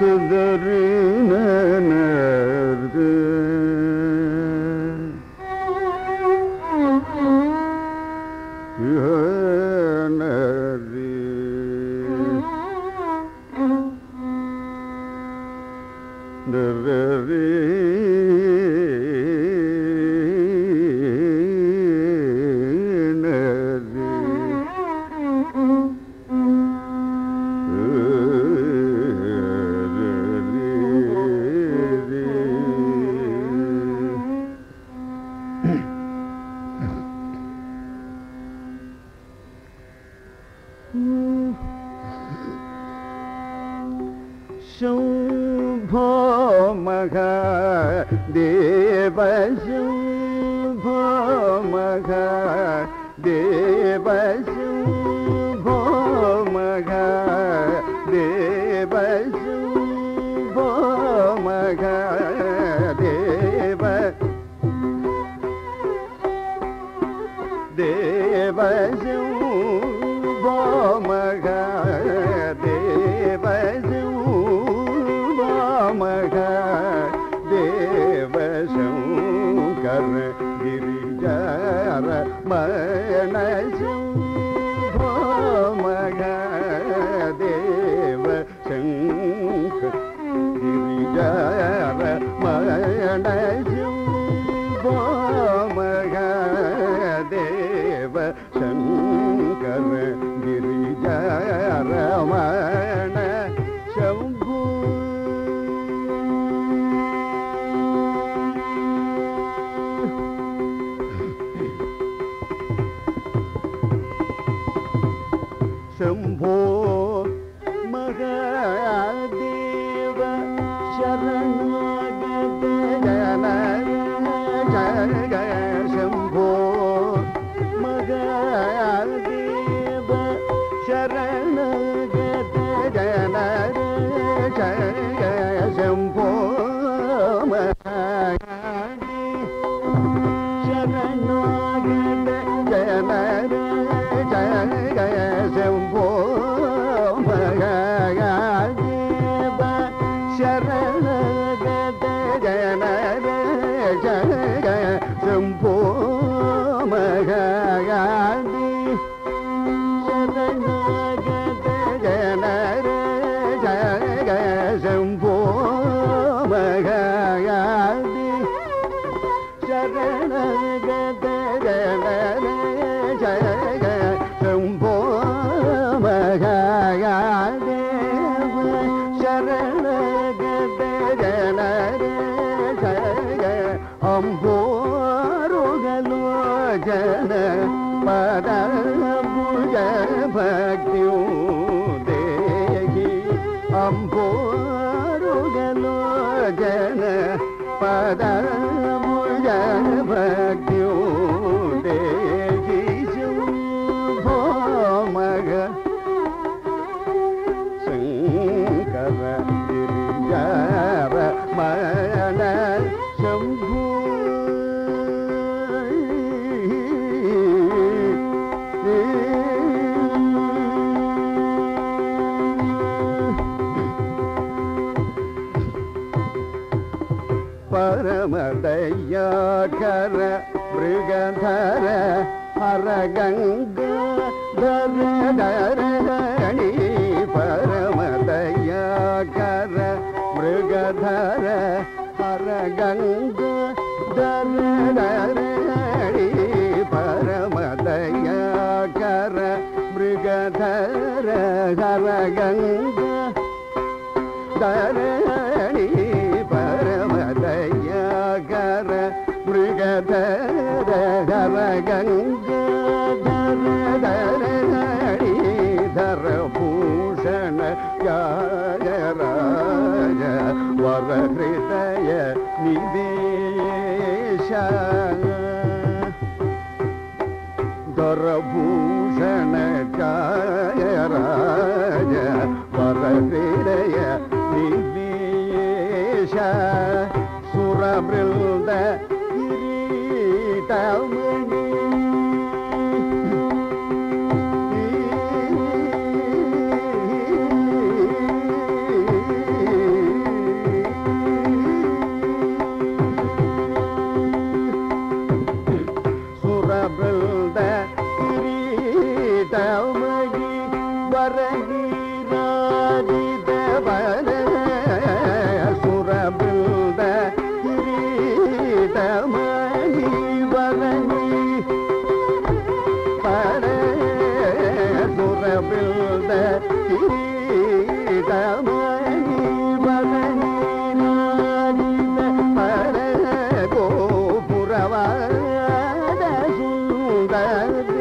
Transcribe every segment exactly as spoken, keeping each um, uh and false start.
Thank you.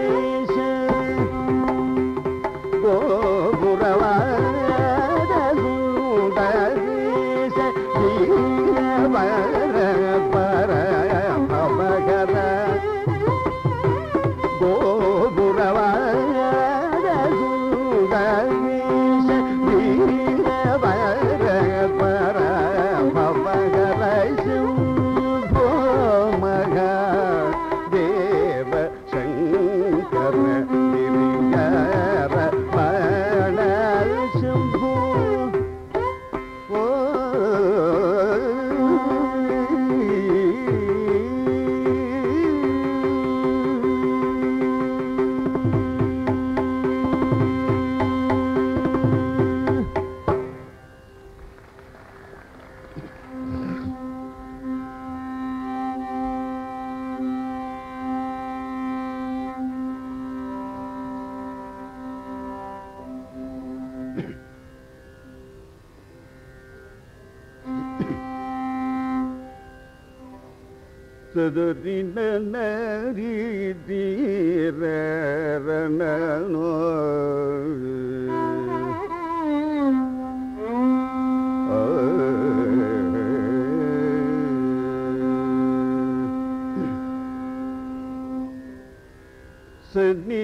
ಸನಿ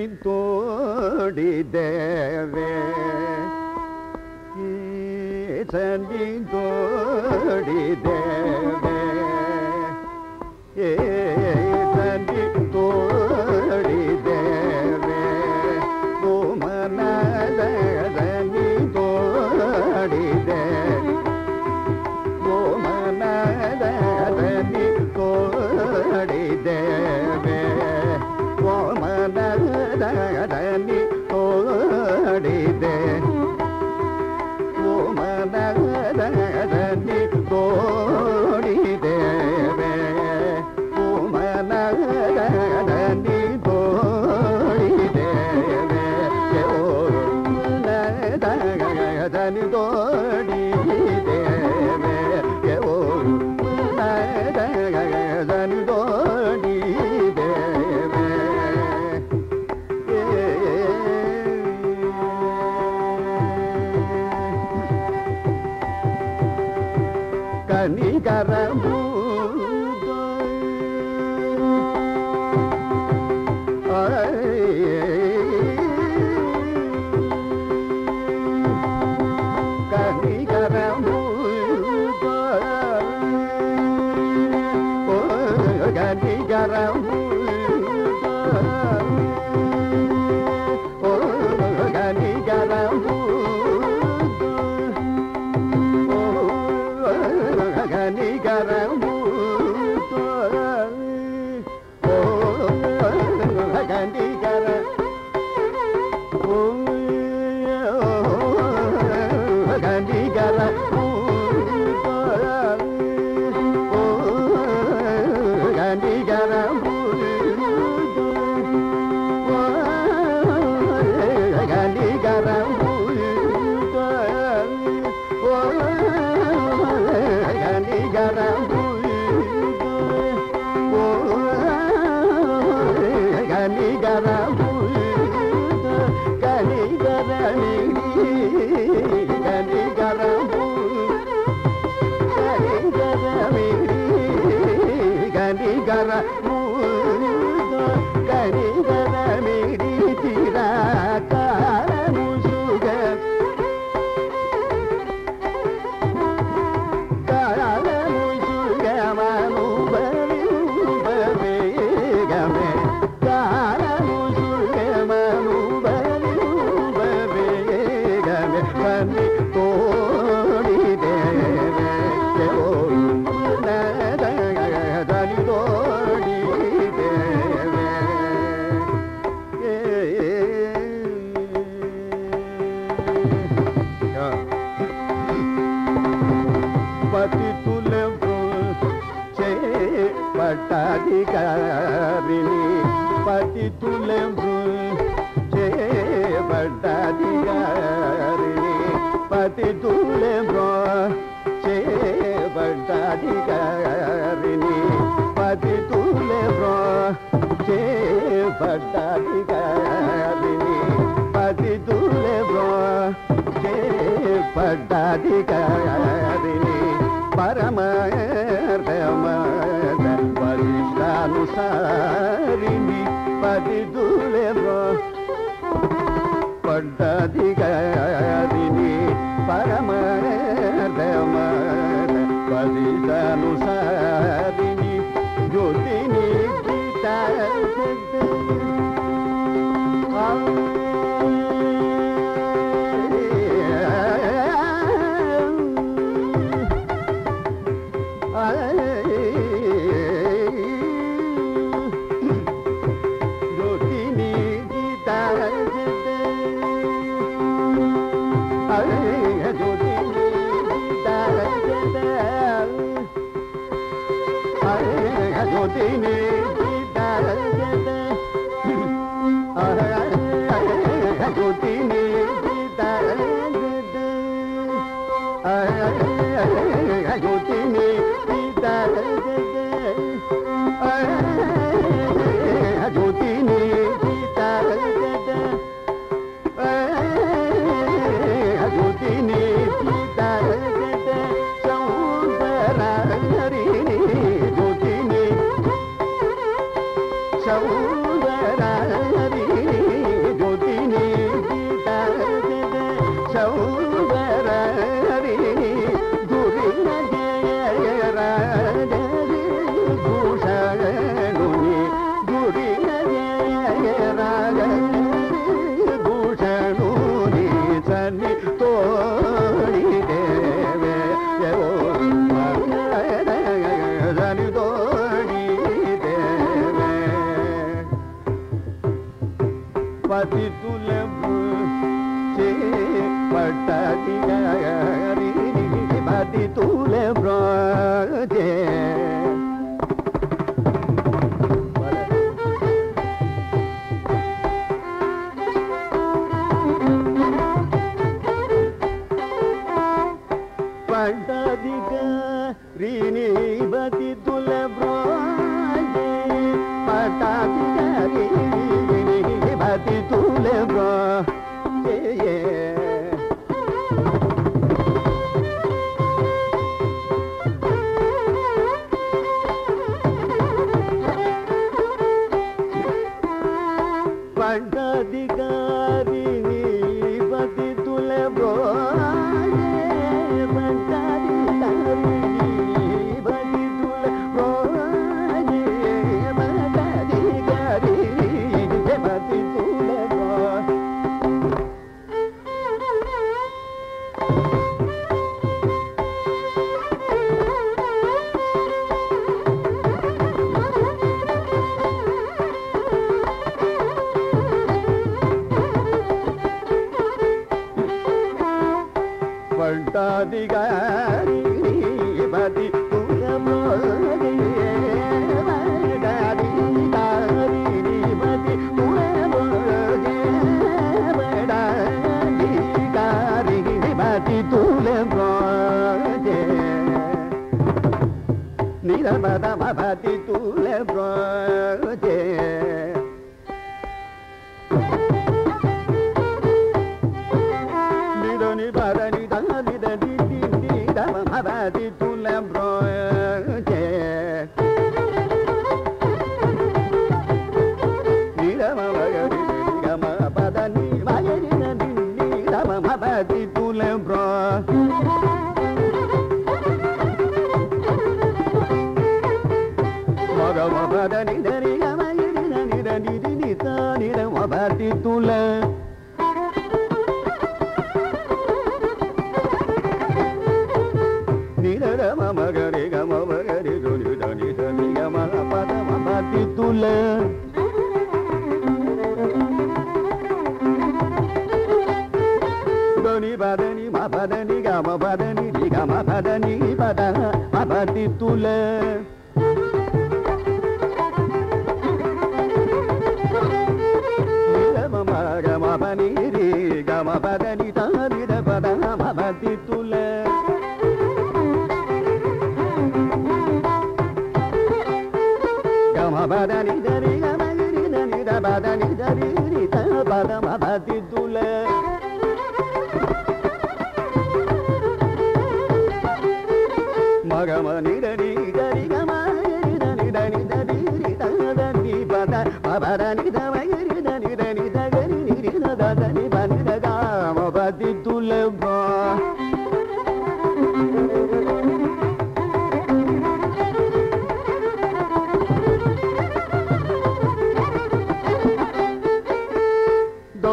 ತೋಡಿದೇವೆ ಸನಿ ತೋಡಿದೇವೆ ಸನಿ ತೋಡಿದೇವೆ ಗೋಮನದ ಸನಿ ತೋಡಿದೆ ಗೋಮನದ ಸನಿ ತೋಡಿದೇವೆ ಗೋಮನದನಿ ತೋಡಿದೆ ಗೋಮನದನಿ ತೋಡಿದೇವೆ ಗೋಮನದನಿ ತೋಡಿದೇವೆ ಗೋಮನದನಿ ತೋಡಿದೇವೆ ಗೋಮನದನಿ ತೋಡಿದೇವೆ கனிகரமு கனிகரமு கனிகரமு கனிகரமு கனிகரமு கனிகர கனிகரமு கனிகரமு கனிகரமு கனிகரமு கனிகரமு கனிகரமி கனிகரமு கனிகரமி கனிகரமு கனிகரமி திரா காரமு சுக பட்டாதிகாரிணி பதி துலம்பு சே பட்டாதிகாரிணி பதி துலம்பு சே பட்டாதிகாரிணி பதி துலம்பு சே பட்டாதிகாரிணி பட்டாதிகாரிணி பரமர்தமத பரிஷ்டானுசாரிணி பதிதுலேவோ பட்டாதிகாரிணி பரமர்தமத பரிஷ்டானுசாரிணி Jothini பிதாஜது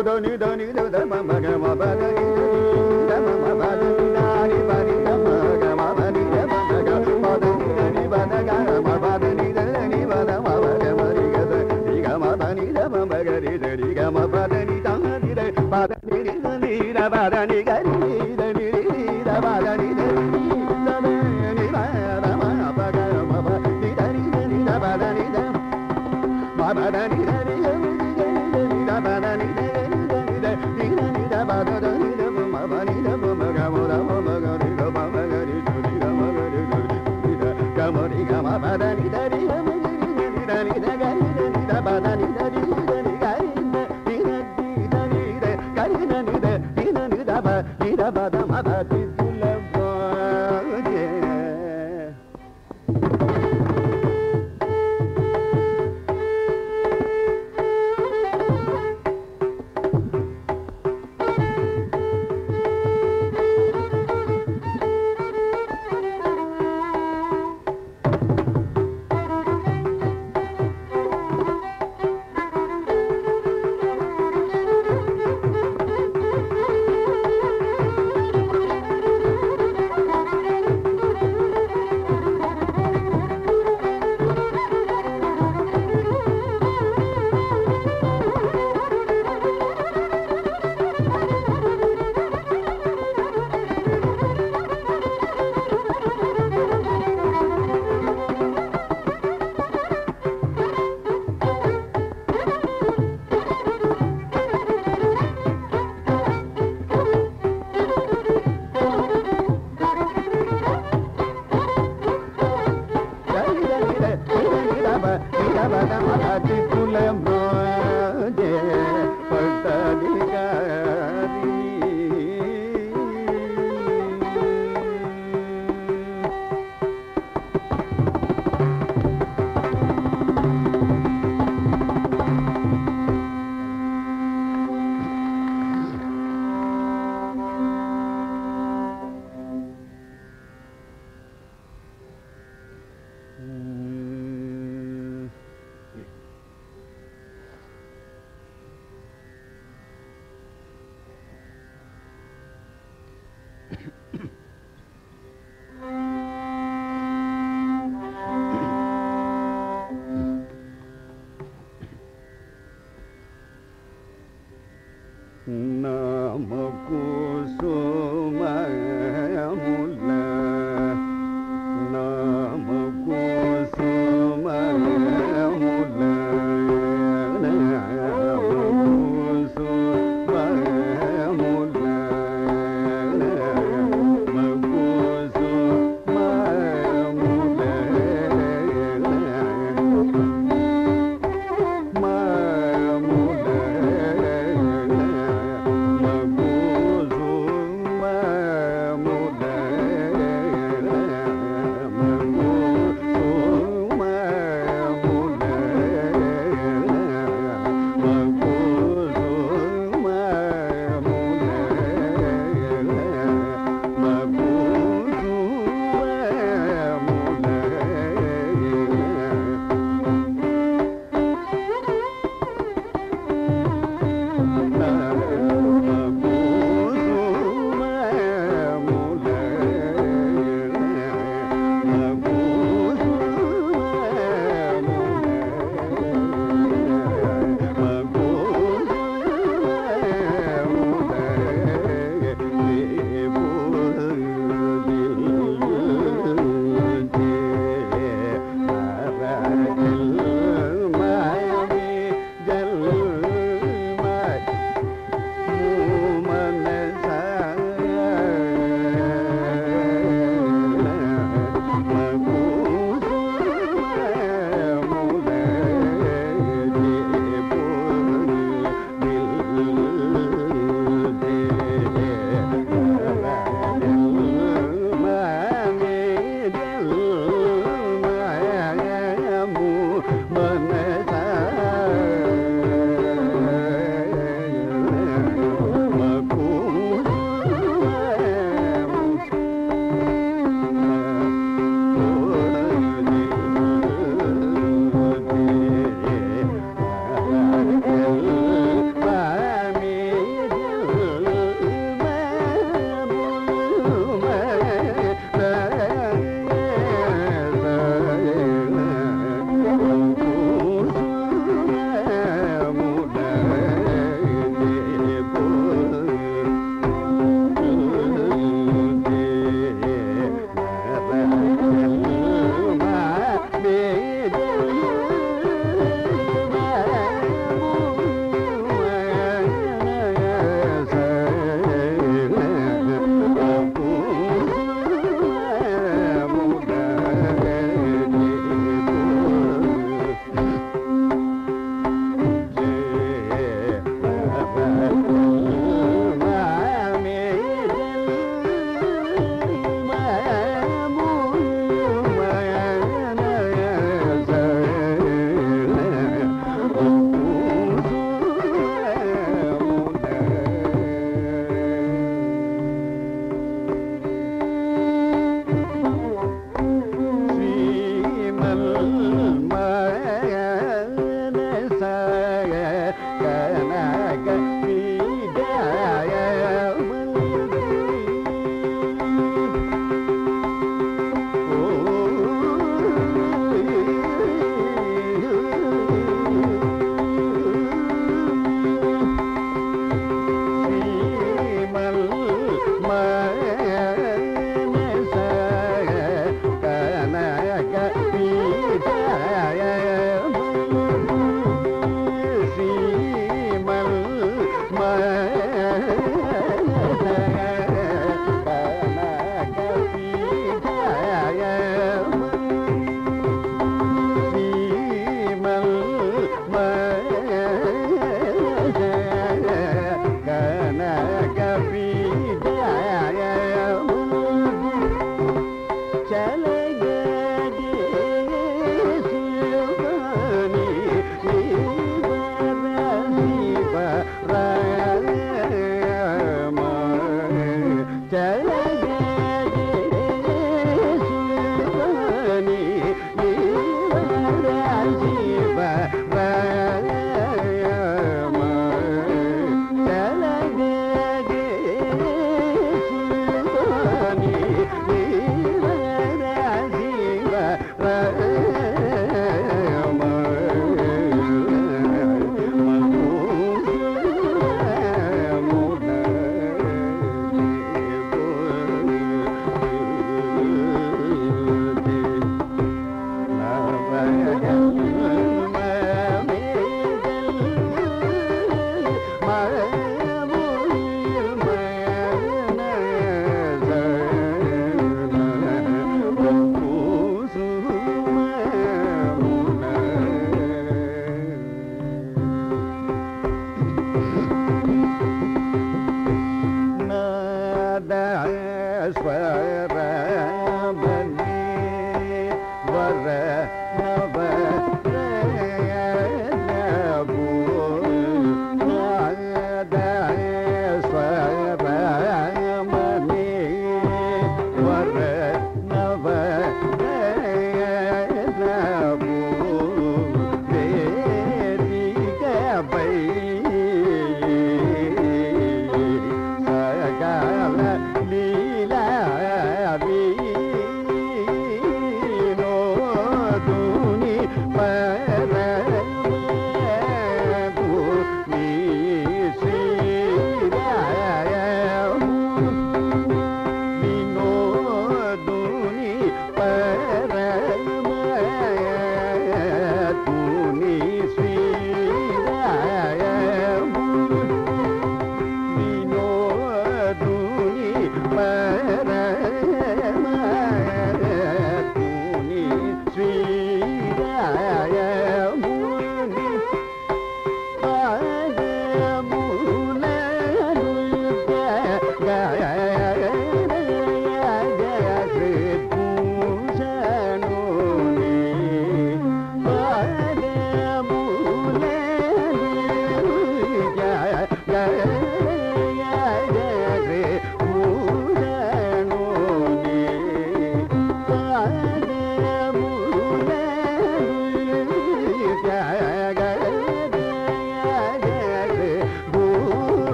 da ni da ni da da ma ma ga ma ba da ni da ma ma ba da ni da ni ba ni da ma ga ma ba ni da ma ga ma da ni da ni ba da ga ma ba da ni da ni ba da ma ba ga ma ri ga da ni ga ma ba ni da ma ba ga ri da ni ga ma ba da ni da ni da ba da ni da ni da ba da ni ga ni da ni da ba da ni da ni da ni ba da ma ba ga ma ba ni da ni da ni da ba da ni da ma ba da ni da ni da ba da ni da ni da ni ni da ba da da ni da ma ba ni da ma ga ma da ma ma ga ri ga ma ma ga ri da ni ga ma ga ri da ni da ga ma ri ga ma ba da ni da ni ga ma ri ni da ni da ga ni da ni da ba da ni da ni da ni ga ni da ni da ni da ga ni da ni da ni da ni da ba ni da ba da ma ba ti sulla voce Mula Bye.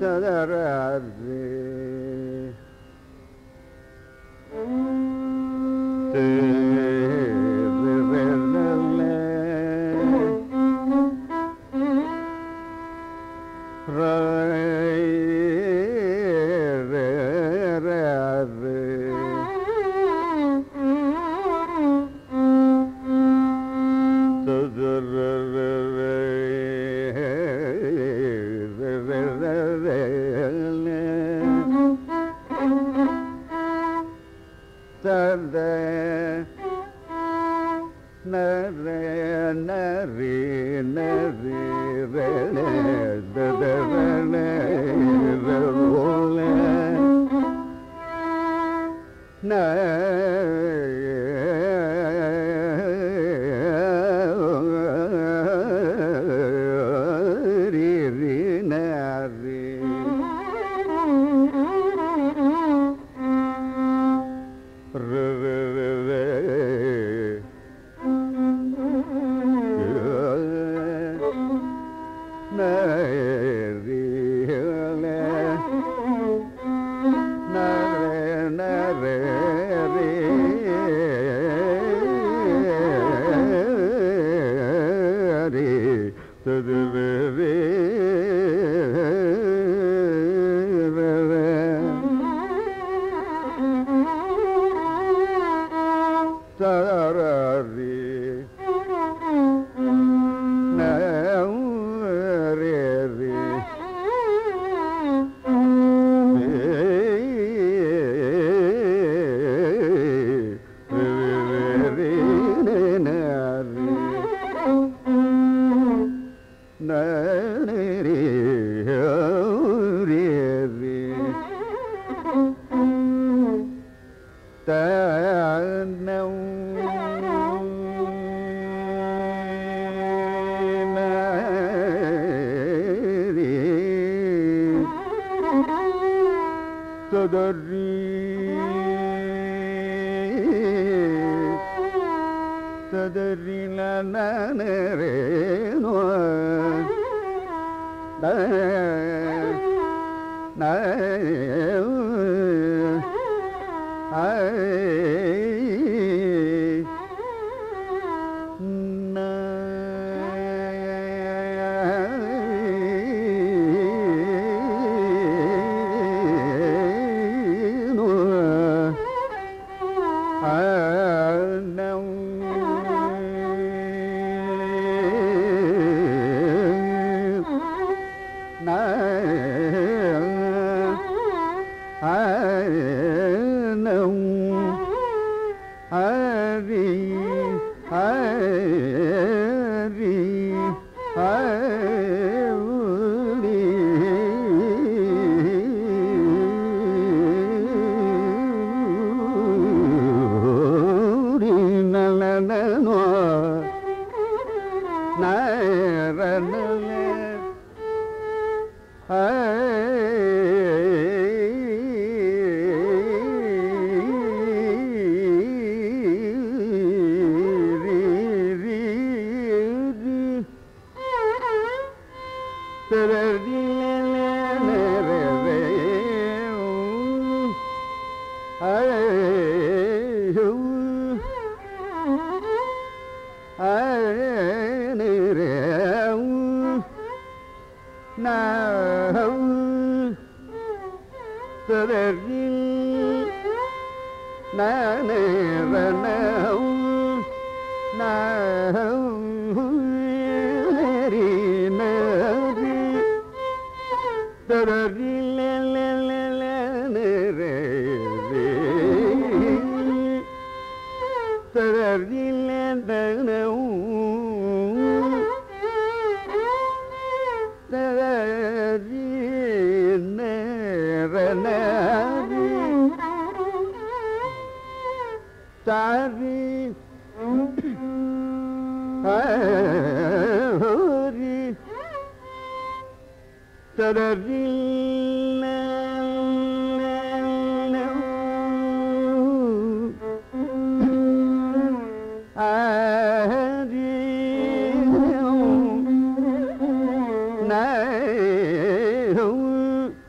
na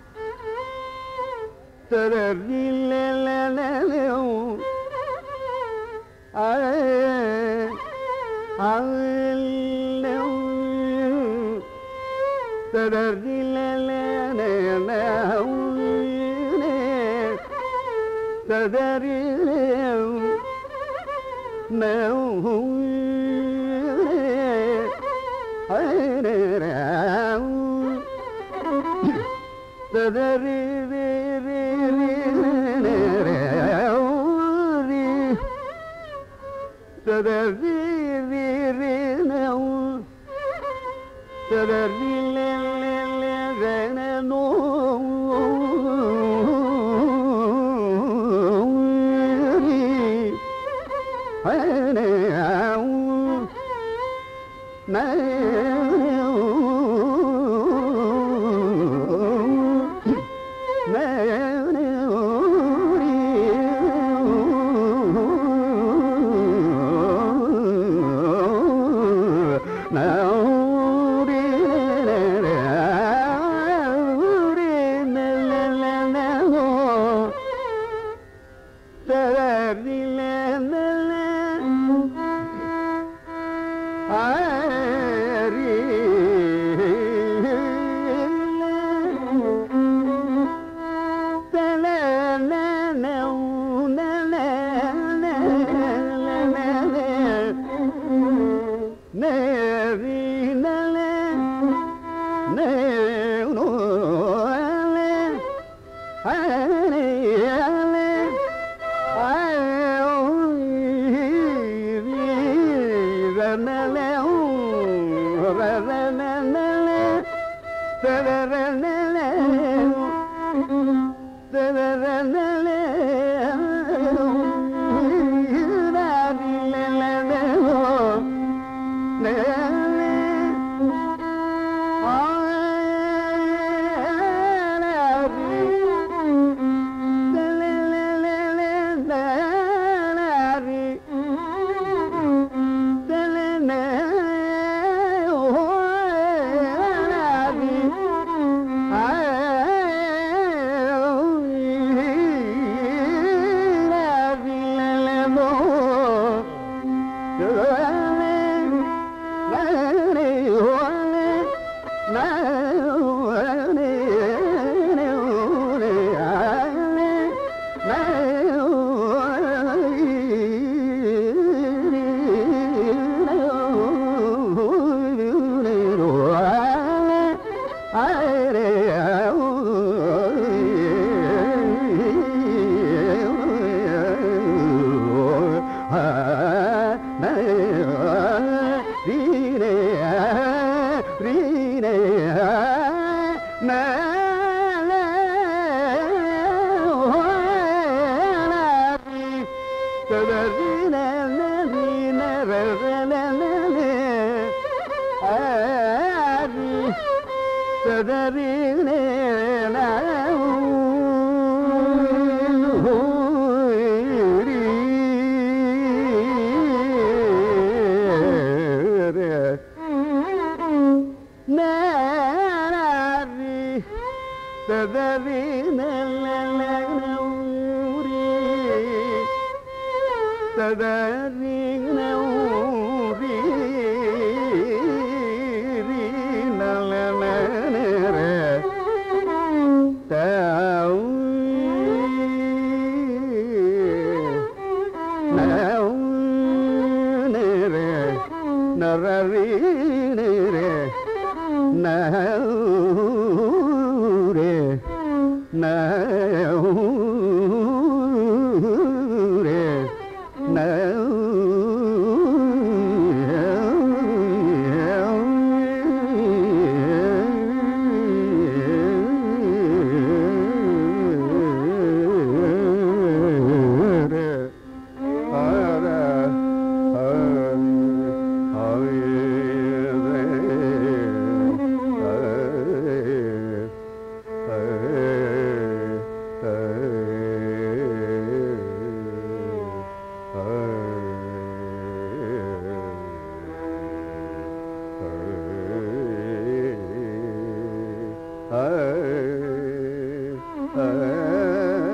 uh, uh,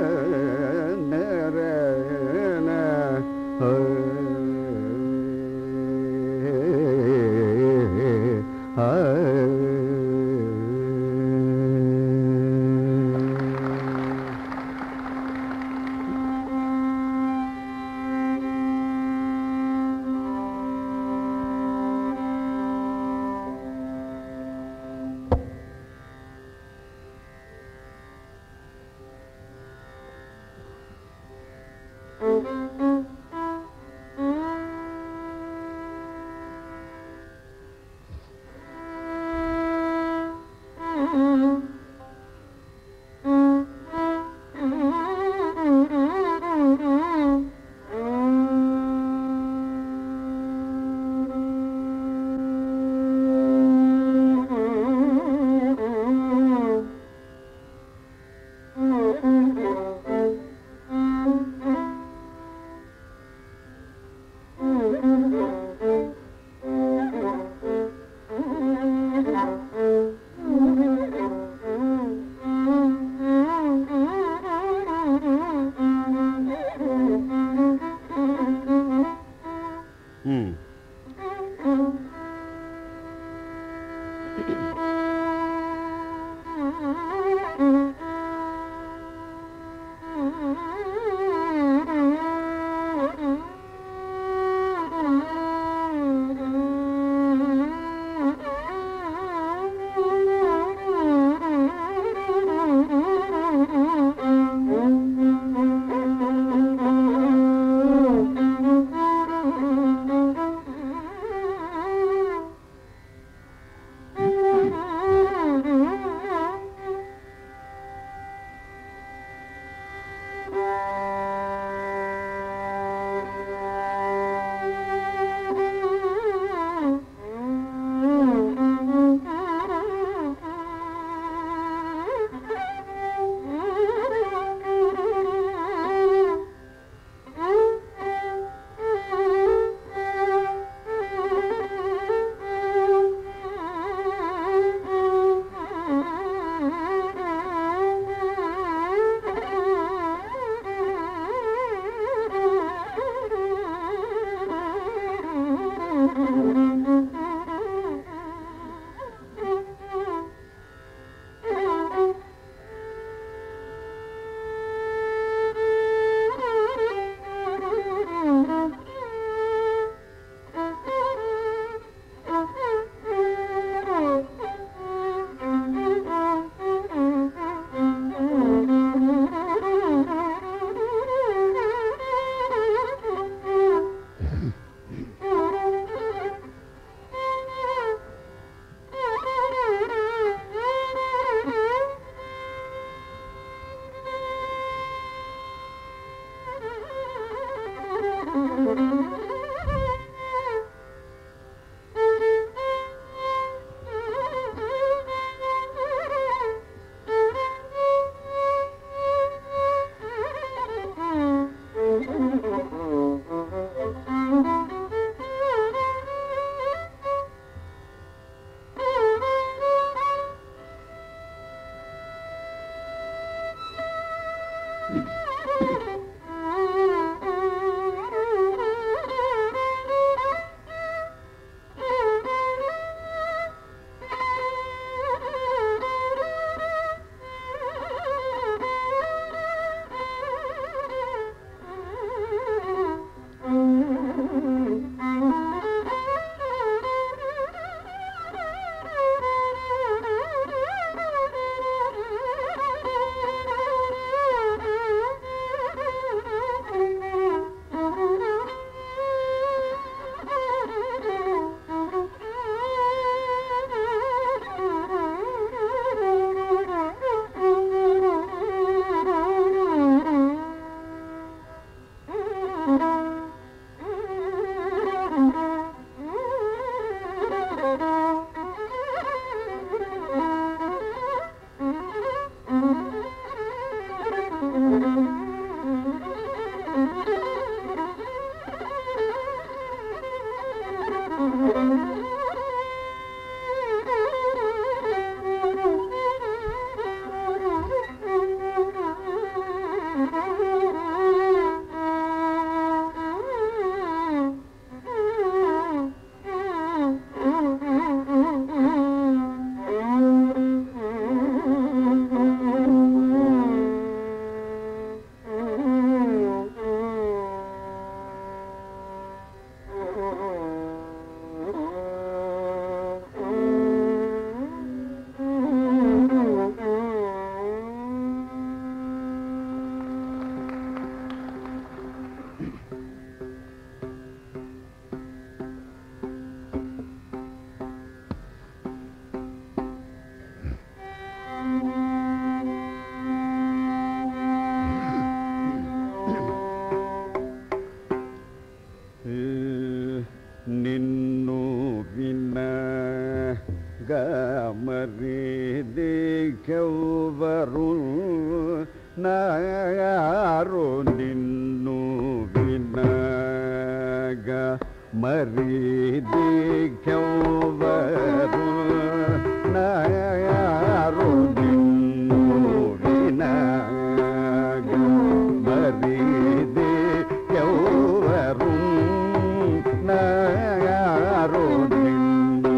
నారు నిన్ను వినగ మరి దిక్కెవ్వరు నారు నిన్ను వినగ మరి దిక్కెవ్వరు నారు నిన్ను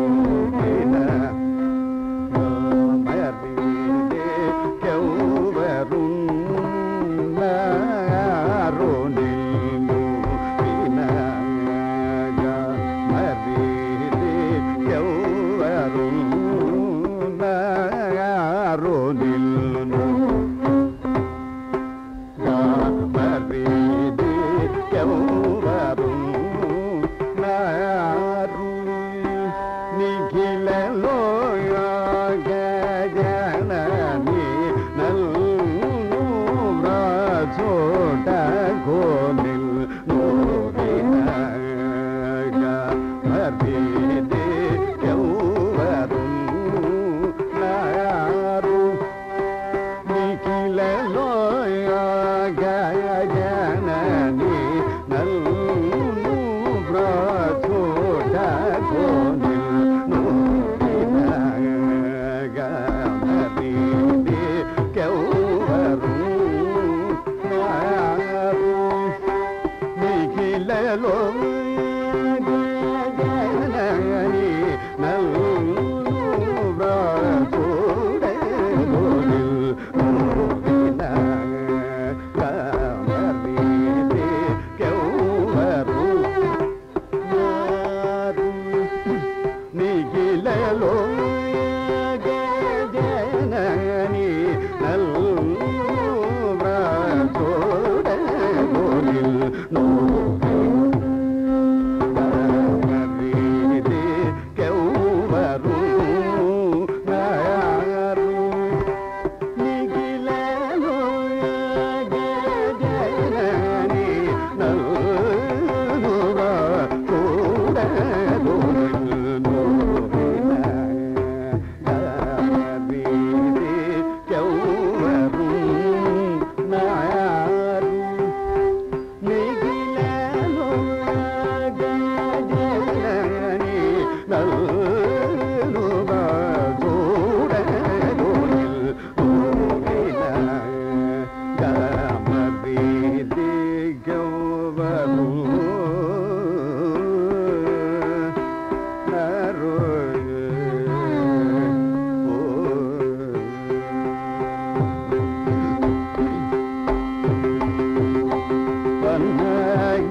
వినగ మరి దిక్కెవ్వరు నారు నిన్ను వినగ మరి దిక్కెవ్వరు నారు నిన్ను మరి దిక్కెవ్వరు నారు నిఖిలలో గజనని నల్లు వ్రాచోట కోనిల్ నోవినగ మరి దిక్కెవ్వరు నారు నిఖిలలో గజనని నల్లు వ్రాచోట కోనిల్ నోవినగ మరి దిక్కెవ్వరు నారు నిఖిలలో గజనని నల్లు వ్రాచోట కోనిల్ నోవినగ మరి దిక్కెవ్వరు నారు నిఖిలలో గజనని నల్లు వ్రాచోట కోనిల్ నోవినగ మరి దిక్కెవ్వరు నారు నిఖిలలో గజనని నల్లు వ్రాచోట కోనిల్ నోవినగ మరి దిక్కెవ్వరు నారు నిఖిలలో గజనని నల్లు వ్రాచోట కోనిల్ నోవినగ మరి దిక్కెవ్వరు నారు వన్నగ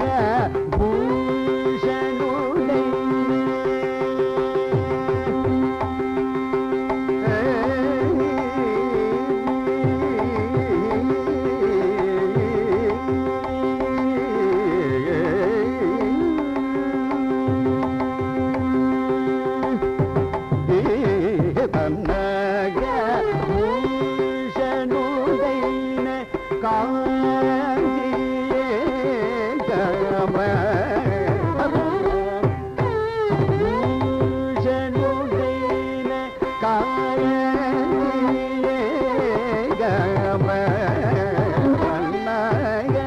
వన్నగ భూషణుడైన కాంతియే గమ భూషణుడైన కాంతియే గమ వన్నగ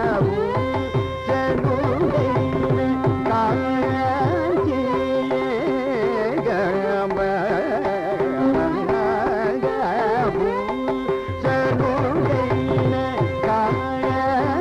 భూషణుడైన కాంతియే గమ వన్నగ భూషణుడైన కాంతియే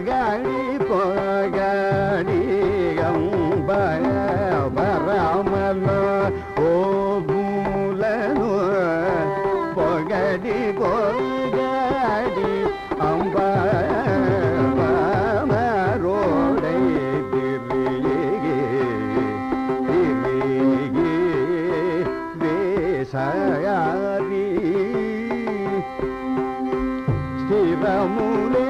பொகடி பொகடி அம்பய பரமலோ ஓ மூலனு பொகடி பொகடி அம்பய பரமரோடை திரியே திரியே வேசயாரி ஸ்ரீரமுலே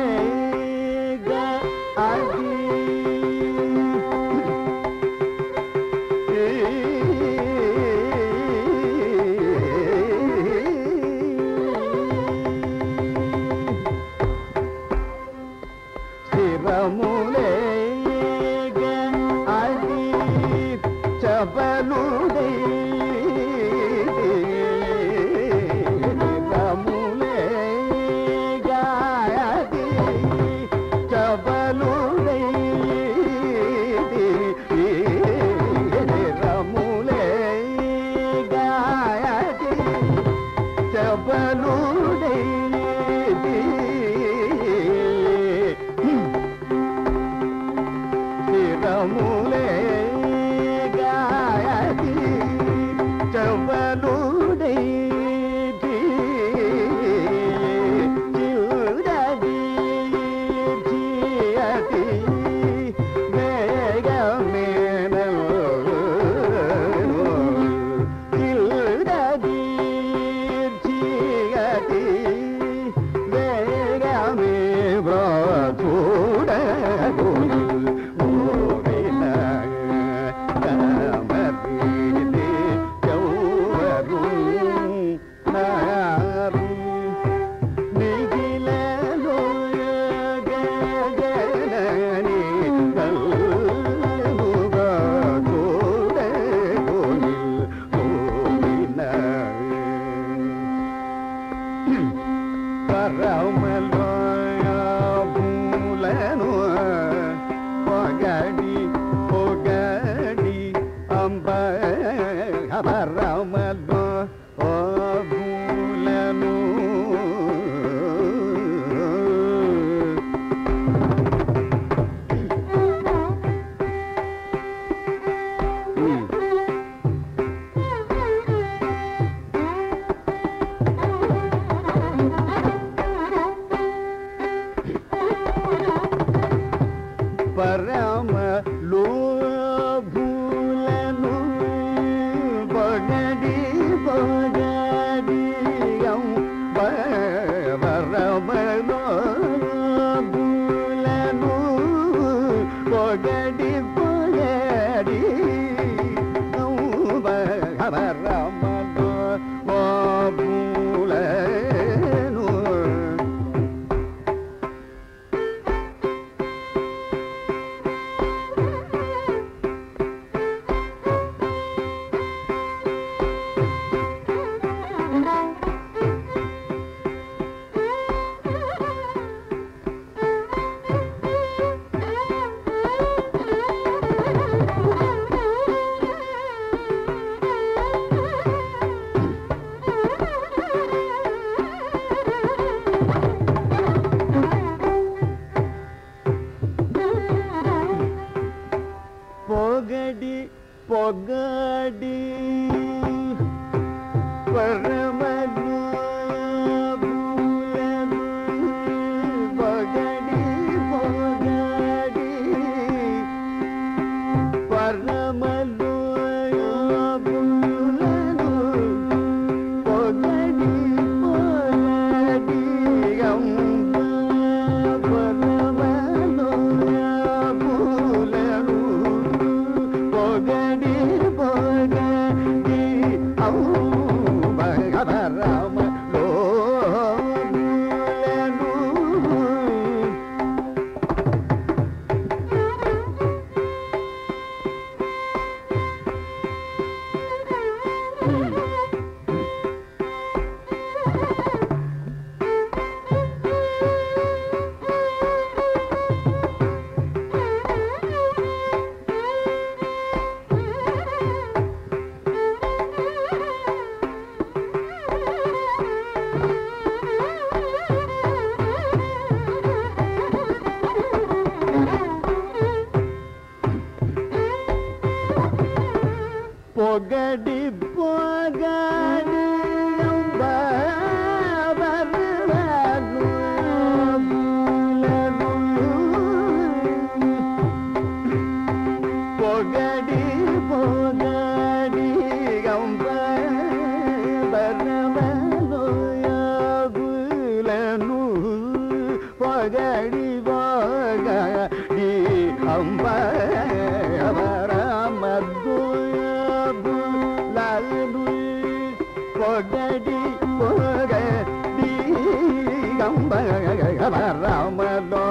Ramalo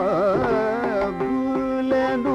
Bulenu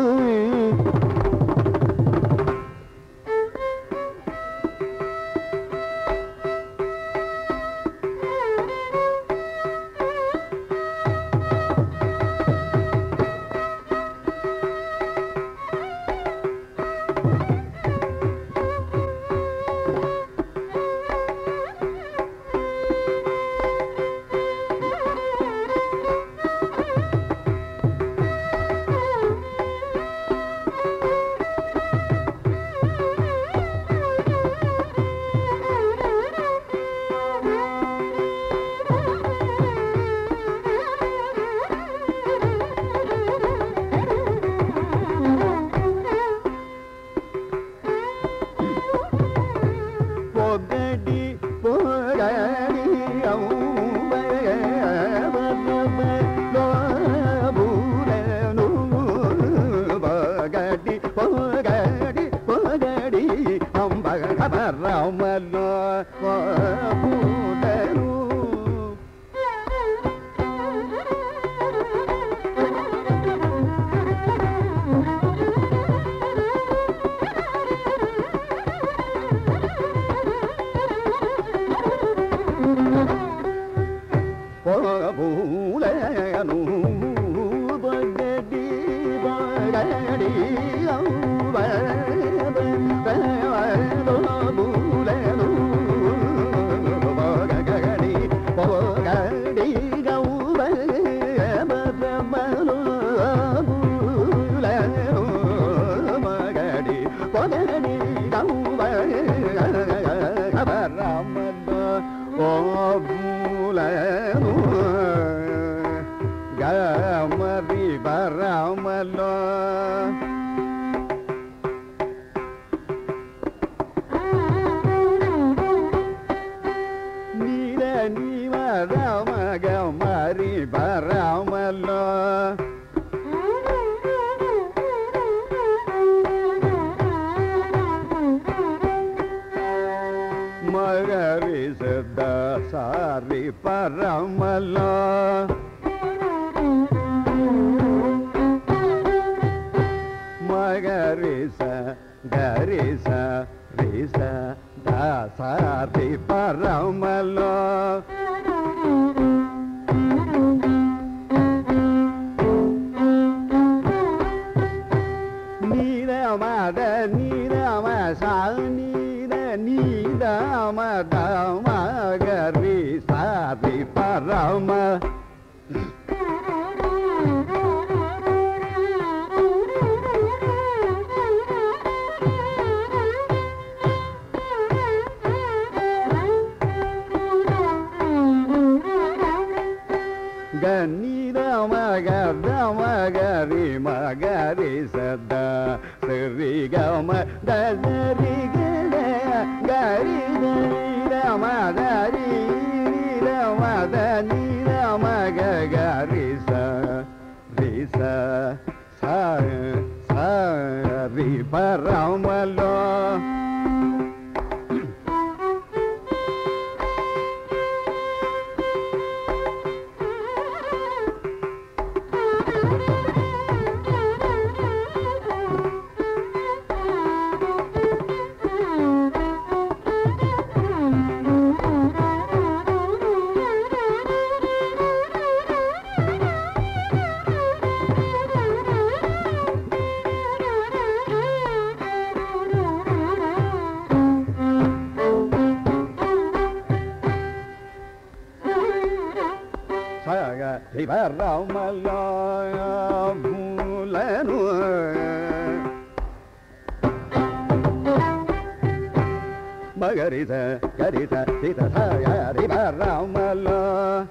Margarita, Garita, Tita, Saya, Riba, Ramala.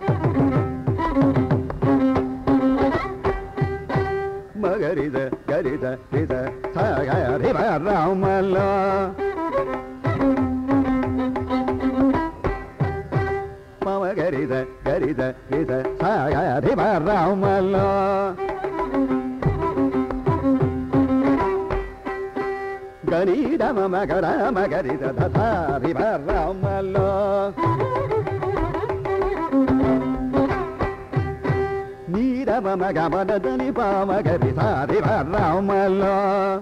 Margarita, Garita, Tita, Saya, Riba, Ramala. Margarita, Garita, Tita, Saya, Riba, Ramala. Garida mama gara magarida tata riba ramalo పమ గమద దని పమ గరి సారి రామలో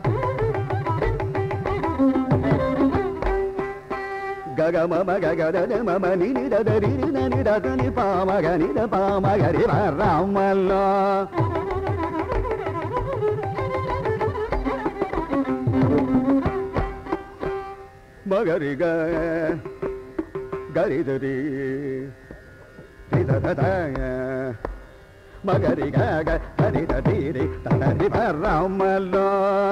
గగ మమ గగ మమ ని ని ద రి ని ని ద దని పమ గని ద పమ గరి రామలో మగరి గ గరి దరి రి ద ద ద మగరి గ గ గరి ద రి రి ద ద రి రామలో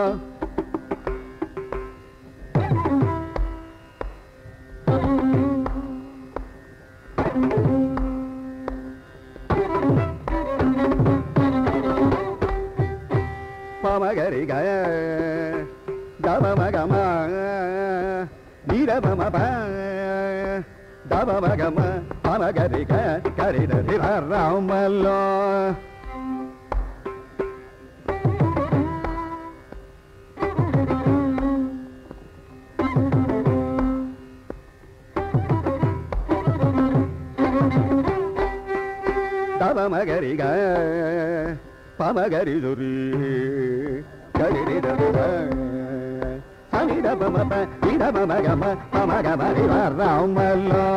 పమగరి గ గమ మగమ నీర మమ ప దమ మగమ పమగరి గ గరి రి రామలో దమ మగరి గ పమగరి దురి గరి రి ద ద సని ద పమ ప ని ద మమ గమ పమ గమ రి రామలో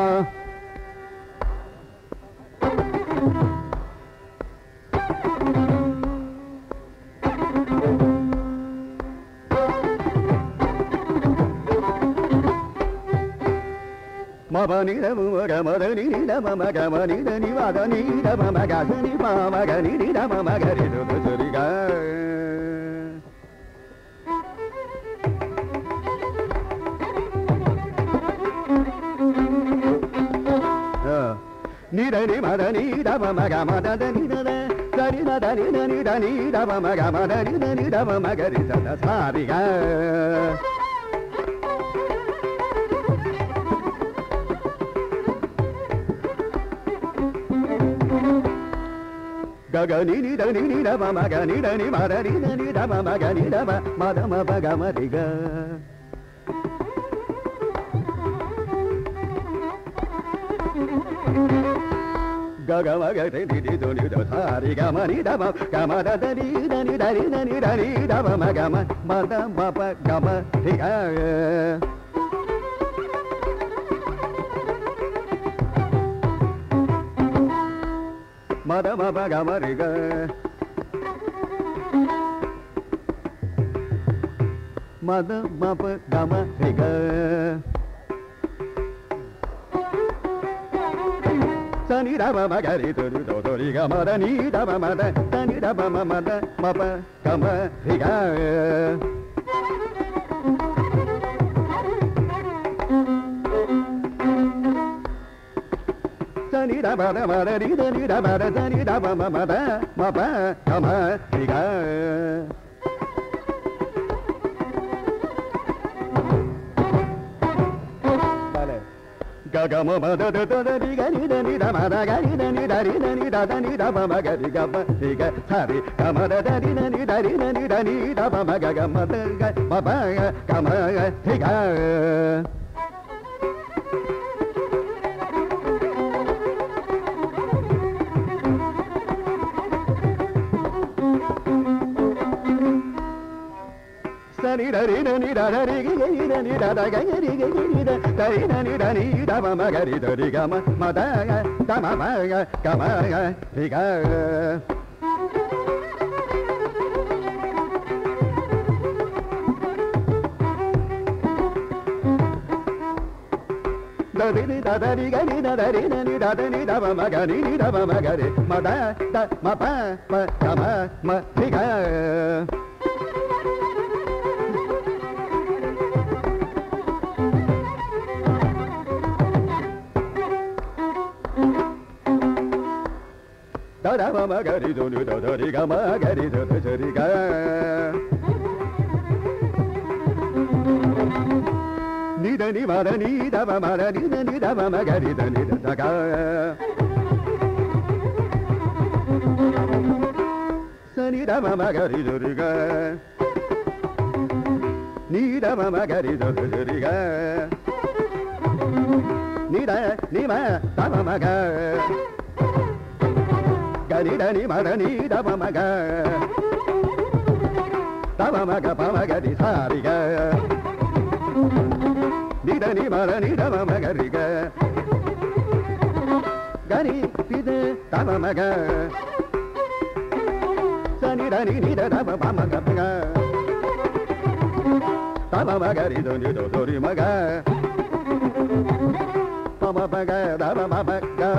మమ ని ద మమ గమ ద ని ని ద మమ గమ ని ద ని వ ద ని ద మమ గ స ని పమ గ ని ని ద మమ గ రి ద ద రి గ ని ద ని మ ద ని ద మమ గ మ ద ద ని ద ద ద ని ద ద ని ద ని ద ని ద మమ గ మ ద ని ద ని ద మమ గ రి ద ద సా రి గ గగ ని ని ద ని ని ద మమ గ ని ద ని మ ద ని ద ని ద మమ గ ని ద మ మ ద మ ప గ మ రి గ గగ మ గ రి ని ద ని ద సా రి గ మ ని ద మ గ మ ద ద ని ద ని ద ని ద ని ద ని ద మ మ గ మ మ ద మ ప గ మ రి గ మ ద మ ప గ మ రి గ మ ద మ ప గ మ రి గ స ని ద మ మ గ రి ద ని ద ద రి గ మ ద ని ద మ మ ద ద ని ద మ మ మ ద మ ప గ మ రి గ స ని ద మ ద మ ద ని ద ని ద మ ద ద ని ద మ మ మ ద మ ప గ మ రి గ గ గ మ మ ద ద ద ద రి గ ని ద ని ద మ ద గ ని ద ని ద రి ద ని ద ద ని ద మ మ గ రి గ మ రి గ స రి గ మ ద ద రి ద ని ద రి ద ని ద ని ద మ మ గ గ మ ద గ మ ప గ మ రి గ ని ద రి ద ని ద ద రి గ ని ద ని ద ద గ రి గ ని ద ద రి ద ని ద ని ద మ మ గ రి ద రి గ మ మ ద గ ద మ మ గ గ మ గ రి గ ద రి ని ద ద రి గ ని ద ద రి ద ని ద ద ని ద మ మ గ ని ని ద మ మ గ రి మ ద ద మ ప ప గ మ మ రి గ da da ma ma ga ri do ni da da ri ga ma ga ri do da ri ga ni da ni ma da ni da ma ma da ni da ni da ma ma ga ri da ni da da ga sa ni da ma ma ga ri do ri ga ni da ma ma ga ri do da ri ga ni da ni ma da ma ma ga ga ni da ni ma da ni da pa ma ga da pa ma ga pa ma ga di sa ri ga ni da ni ma da ni da pa ma ga ri ga ga ni pi da da pa ma ga sa ni da ni ni da da pa ma ga pa ga da pa ma ga ri do ni do do ri ma ga pa ma pa ga da pa ma pa ga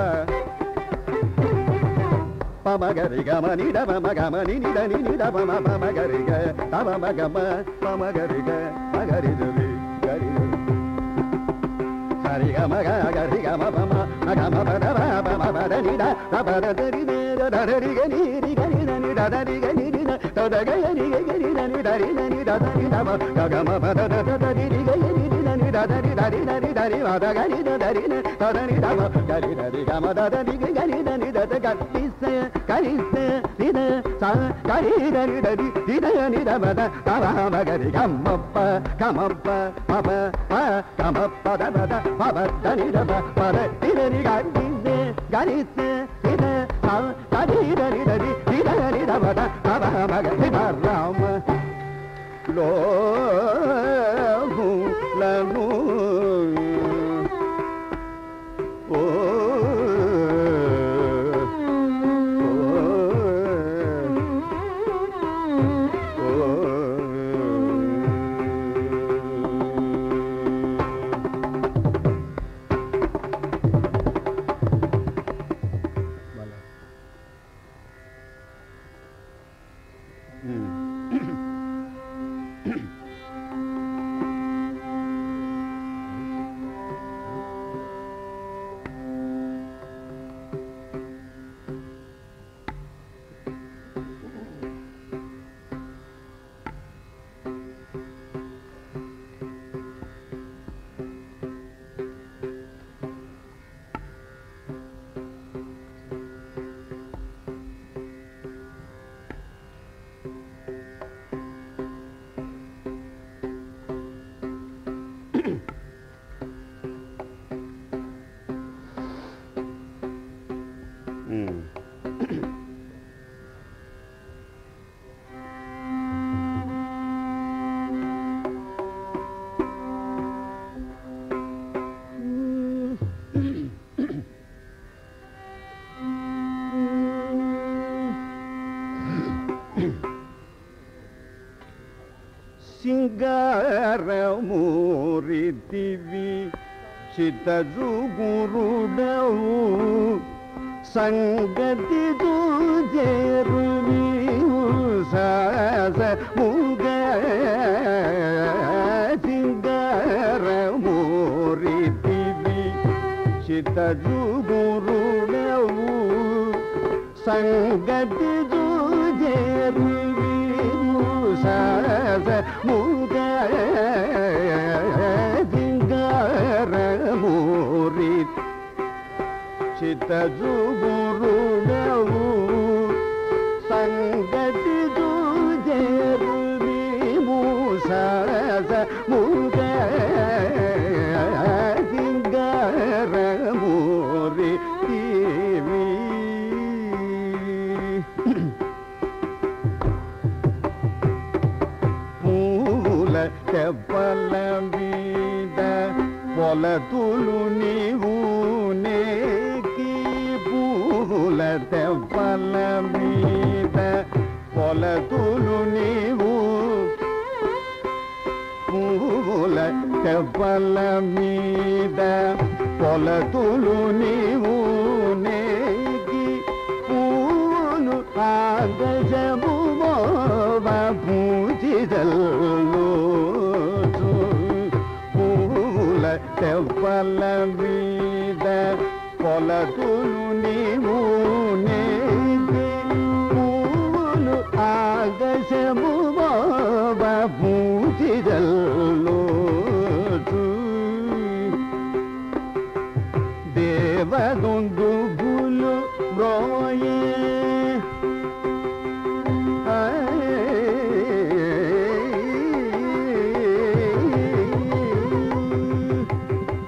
pa ma ga ri ga ma ni da pa ma ga ma ni ni da ni ni da pa ma pa ma ga ri ga da pa ma ga ma pa ma ga ri ga ma ga ri do ri ga ri do sa ri ga ma ga ga ri ga ma pa ma ma ga ma pa da pa pa ma pa da ni da da pa da ri ni da da ri ga ni ri ga ni da ni da da ri ga ni ri da da da ga ni ga ga ni da ni da ri da ni da da ni da ma ga ga ma pa da da da ri ri ga ni ri da ni da da ri da ri da ri da ri ma da ga ni da da ri da da ni da ma ga ri da ri ga ma da da ri ga ni da ni da da ga ni se ga ni se ri da sa ga ri da ri da ri ri da ni da ma da da ma ma ga ri ga ma pa ga ma pa ma pa pa ga ma pa da da pa pa da ni da pa pa da ri da ri ga ni se ga ni se ri da sa ga ri da ri da ri ri da ni da ma da da ma ma ga ri da ra ma lo la nu o సింగారమూరితివి చిత్తజుగురుడవు సంగతి చేరు సాసముగ సింగారమూరితివి చిత్తజుగురుడవు సంగతి చేరు సాసముగ సింగారమూరి చిత్తజుగురుడవు సంగతి చేరు సాసముగ సింగారమూరి తెప్పల మీద పొలతులు నీవు నేకి పూల తెప్పల మీద పొలతులు నీవు పూల తెప్పల మీద పొలతులు నీవు నేకి పూలు ఆగజము పూజిదల్లు పూల తెప్పల మీద పొలతులు నీవు నేకి పూలు ఆగజము పూజిదల్లు దేవదొందు భూలు బ్రోయే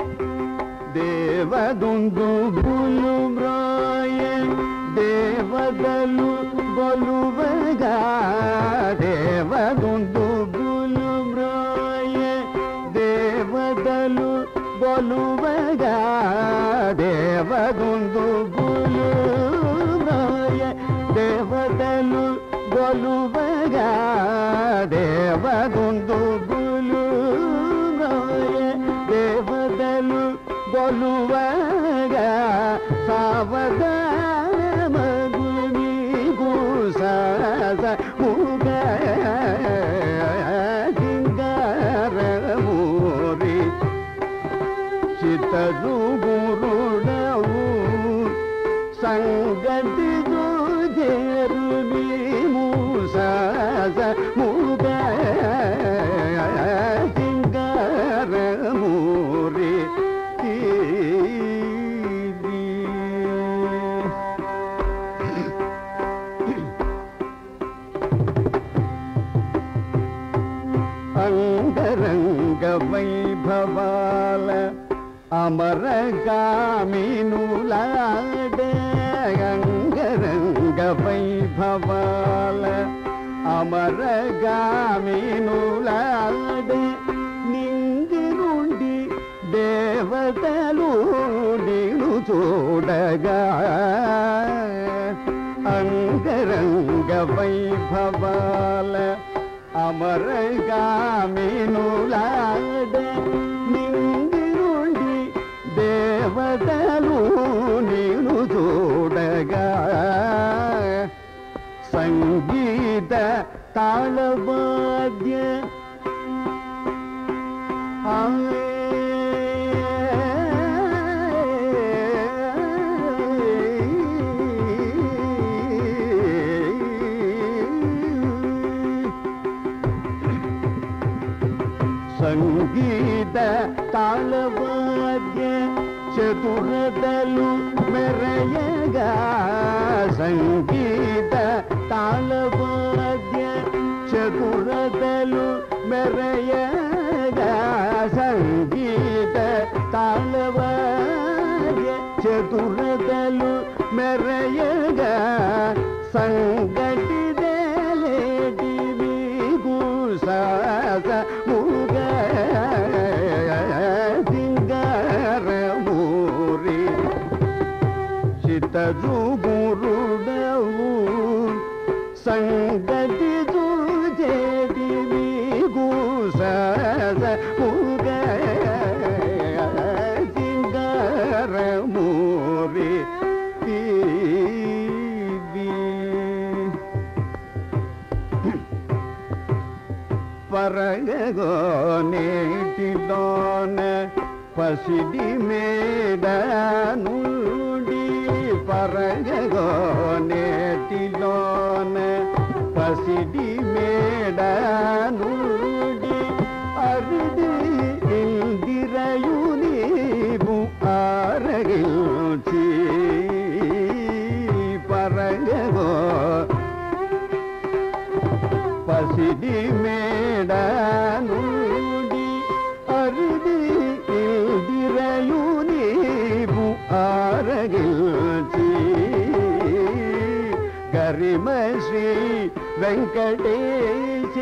దేవదొందు భూలు బ్రోయే దేవ ದೇವದಲು ಬಲುವಗ ದೇವಗೊಂದು ಗುಲು ಮ್ರಾಯ ದೇವದಲು ಬಲುವಗ ದೇವಗೊಂದು ಗುಲು ಮ್ರಾಯ ದೇವದಲು ಬಲುವಗ ದೇವಗೊಂದು ಗುಲು ಮ್ರಾಯ ದೇವದಲು ಬಲುವಗ ಸಾವಧಾನ ಮಗುನಿ ಗುಸಾಸ ಮುಗ ಸಿಂಗಾರ ಮೂರಿ ಚಿತ್ತದು ಗುರುಡವು ಸಂಗತಿ ಜೇರುಮಿ ಮೂಸಾಸ ಮುಗ ಸಿಂಗಾರ ಮೂರಿ అంగరంగ వైభవాల అమరగామినులాడ అంగరంగ వైభవాల అమరగామినులాడ నింగి నుండి దేవతలు నిను చూడగా అంగరంగ వైభవాల అమరగామినులాడ నింగి నుండి దేవతలు నిను చూడగా సంగీత తాళవాద్య సంగీత తాళవాద్య చతురదలు మెరయగా సంగీత తాళవాద్య చతురదలు మెరయగా సంగీత తాళవాద్య చతురదలు మెరయగా సంగటి దేలేటి విగుసాస ముగ సింగార మూరి చిత్తజు గురుడవు సంగతి చూచేటి విగుసాస ముగ సింగార మూరి పరగో నేటిలోన పసిడి మేడ నుండి పరగో నేటిలోన పసిడి మేడ నుండి అరిది ఇందిరయు నీవు ఆరగిల్చి పరగో పసిడి మేడ నుండి అరిది ఇందిరయు నీవు ఆరగిల్చి గరిమ శ్రీ వెంకటేశ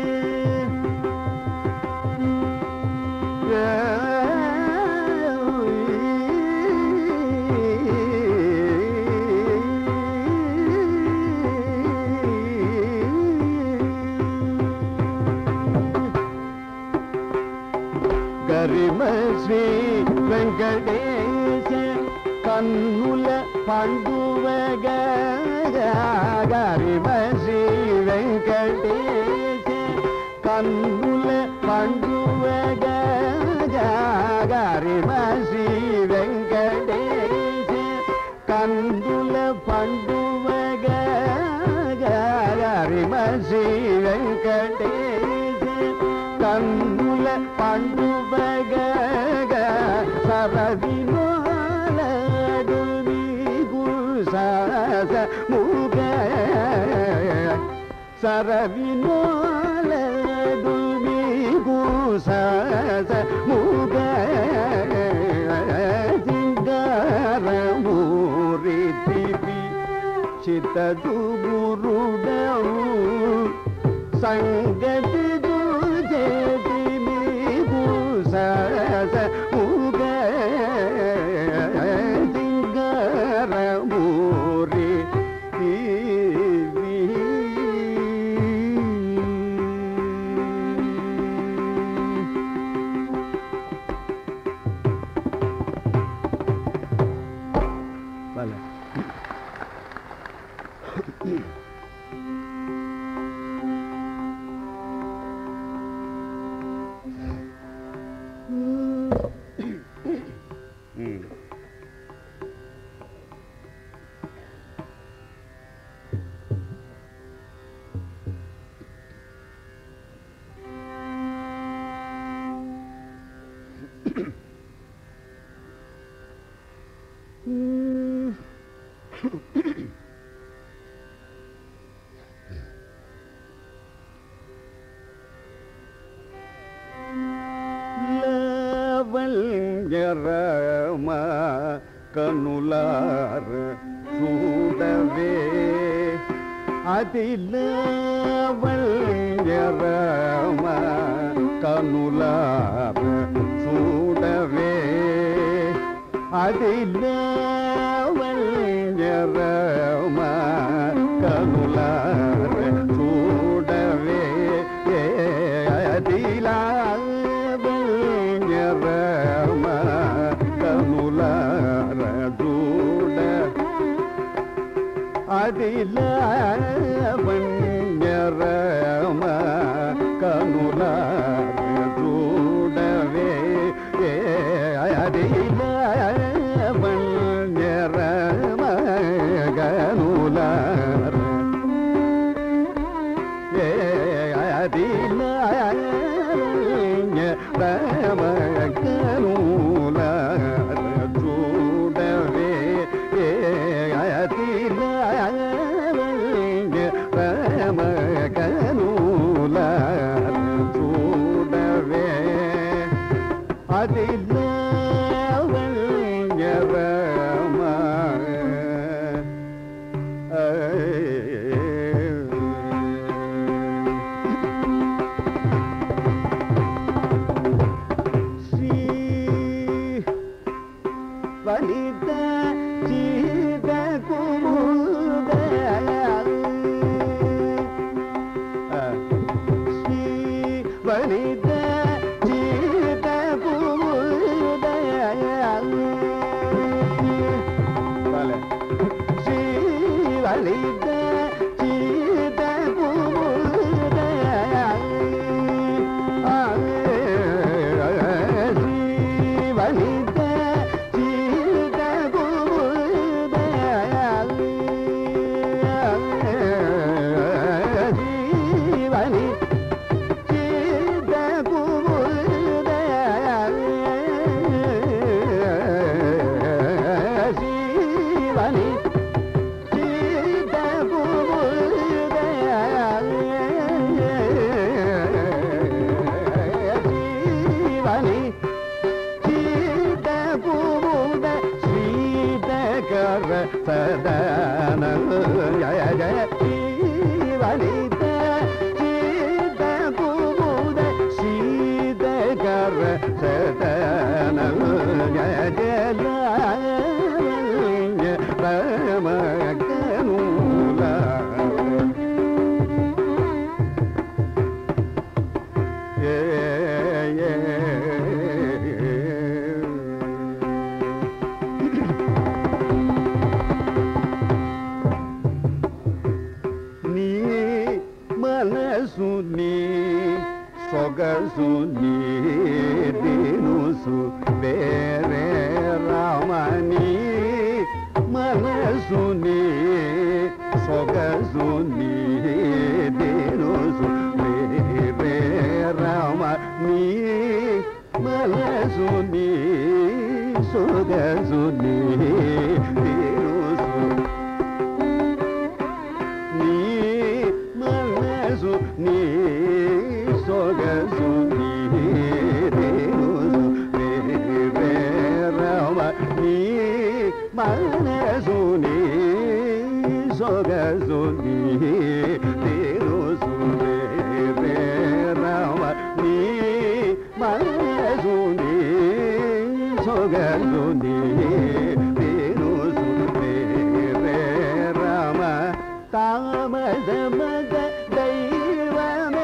గరిమ శ్రీ వెంకటేశ కన్నుల పండువగ గరిమ శ్రీ వెంకటేశ కన్నుల పండువగ గరిమ శ్రీ వెంకటేశ కన్నుల పండువగ గరిమ శ్రీ వెంకటేశ కన్నుల పండువగ సరవినోలడు గుసాస ముగ సరవినోలడు గుసాస ముగ సింగార మూరి చిత్తదు గురుడవు సంగతి దుజేతి నీకు సరస ముగ సింగరమూరి లవల్యరమ కనులార చూడవే అది లవల్యరమ కనులార చూడవే అది లవల్యరమ కనులార చూడవే అది లవల్యరమ కనులార చూడ అది లవల్యరమ కనులార చూడవే అది లవల్యరమ కనులార అది లవల్యరమ కనులార చూడవే అది లవల్యరమ కనులార చూడవే అది లవల్యరమ శ్రీ వనిత జీత కుముద శ్రీ వనిత జీత కుముద శ్రీ వనిత జీత కుముద శ్రీ వనిత జీత కుముద శ్రీ వనిత జీత కుముద శ్రీ వనిత జీత కుముద శ్రీ వనిత జీత కుముద శ్రీధకర సదన జయ జయ శ్రీ వనిత జీత కుముద శ్రీధకర సదన జయ జయ లవల్యరమ కనులార నీ మనసు నీ సొగసు నీ దినుసు వేరే రామని మనసు నీ సొగసు నీ దినుసు వేరే రామ నీ మనసు నీ సొగసు నీ దినుసు నీ మనసు నీ సొగసు నీ దినుసు వేరే రామ నీ మనసు నీ சுனி திருசுனே ரே ராம நீ மசுனி சொகசுனி திருசுனே ரே ராம தாமதமத தெய்வமே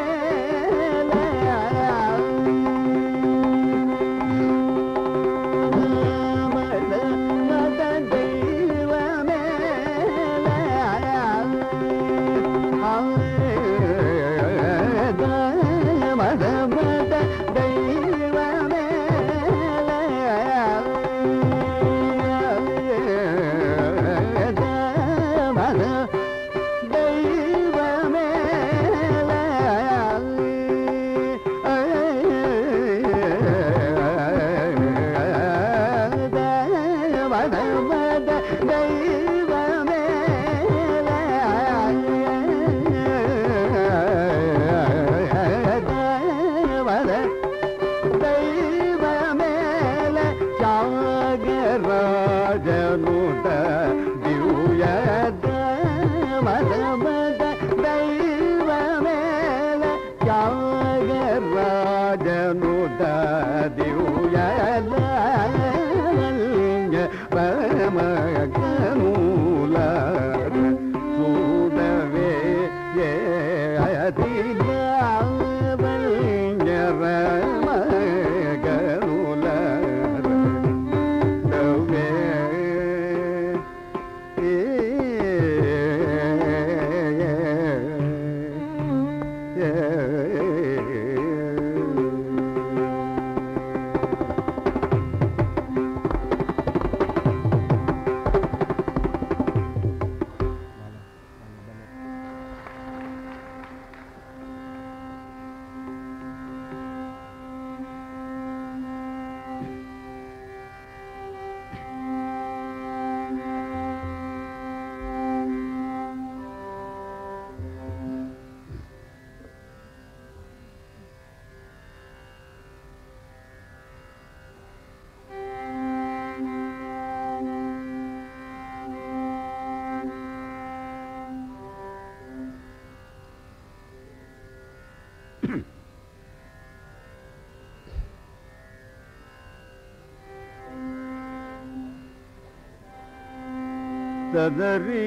ததரி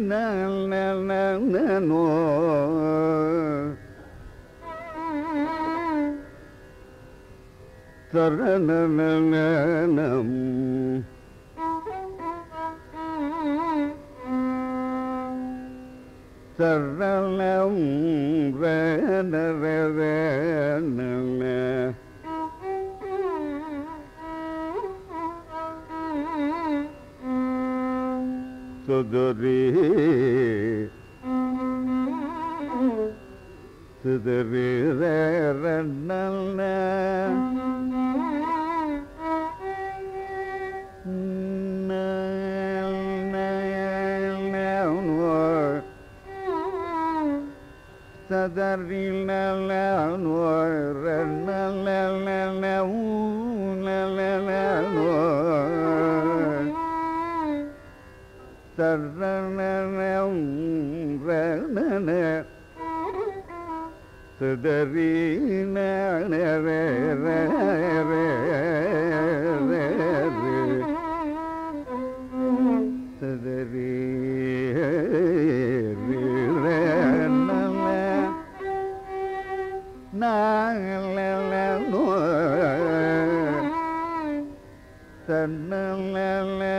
நோ தரணம் தரணம் ரன Tudari Tudari Ranana Tudari Taranam ranana Tadarina re re re re Tadari ranana na la la no Tanala la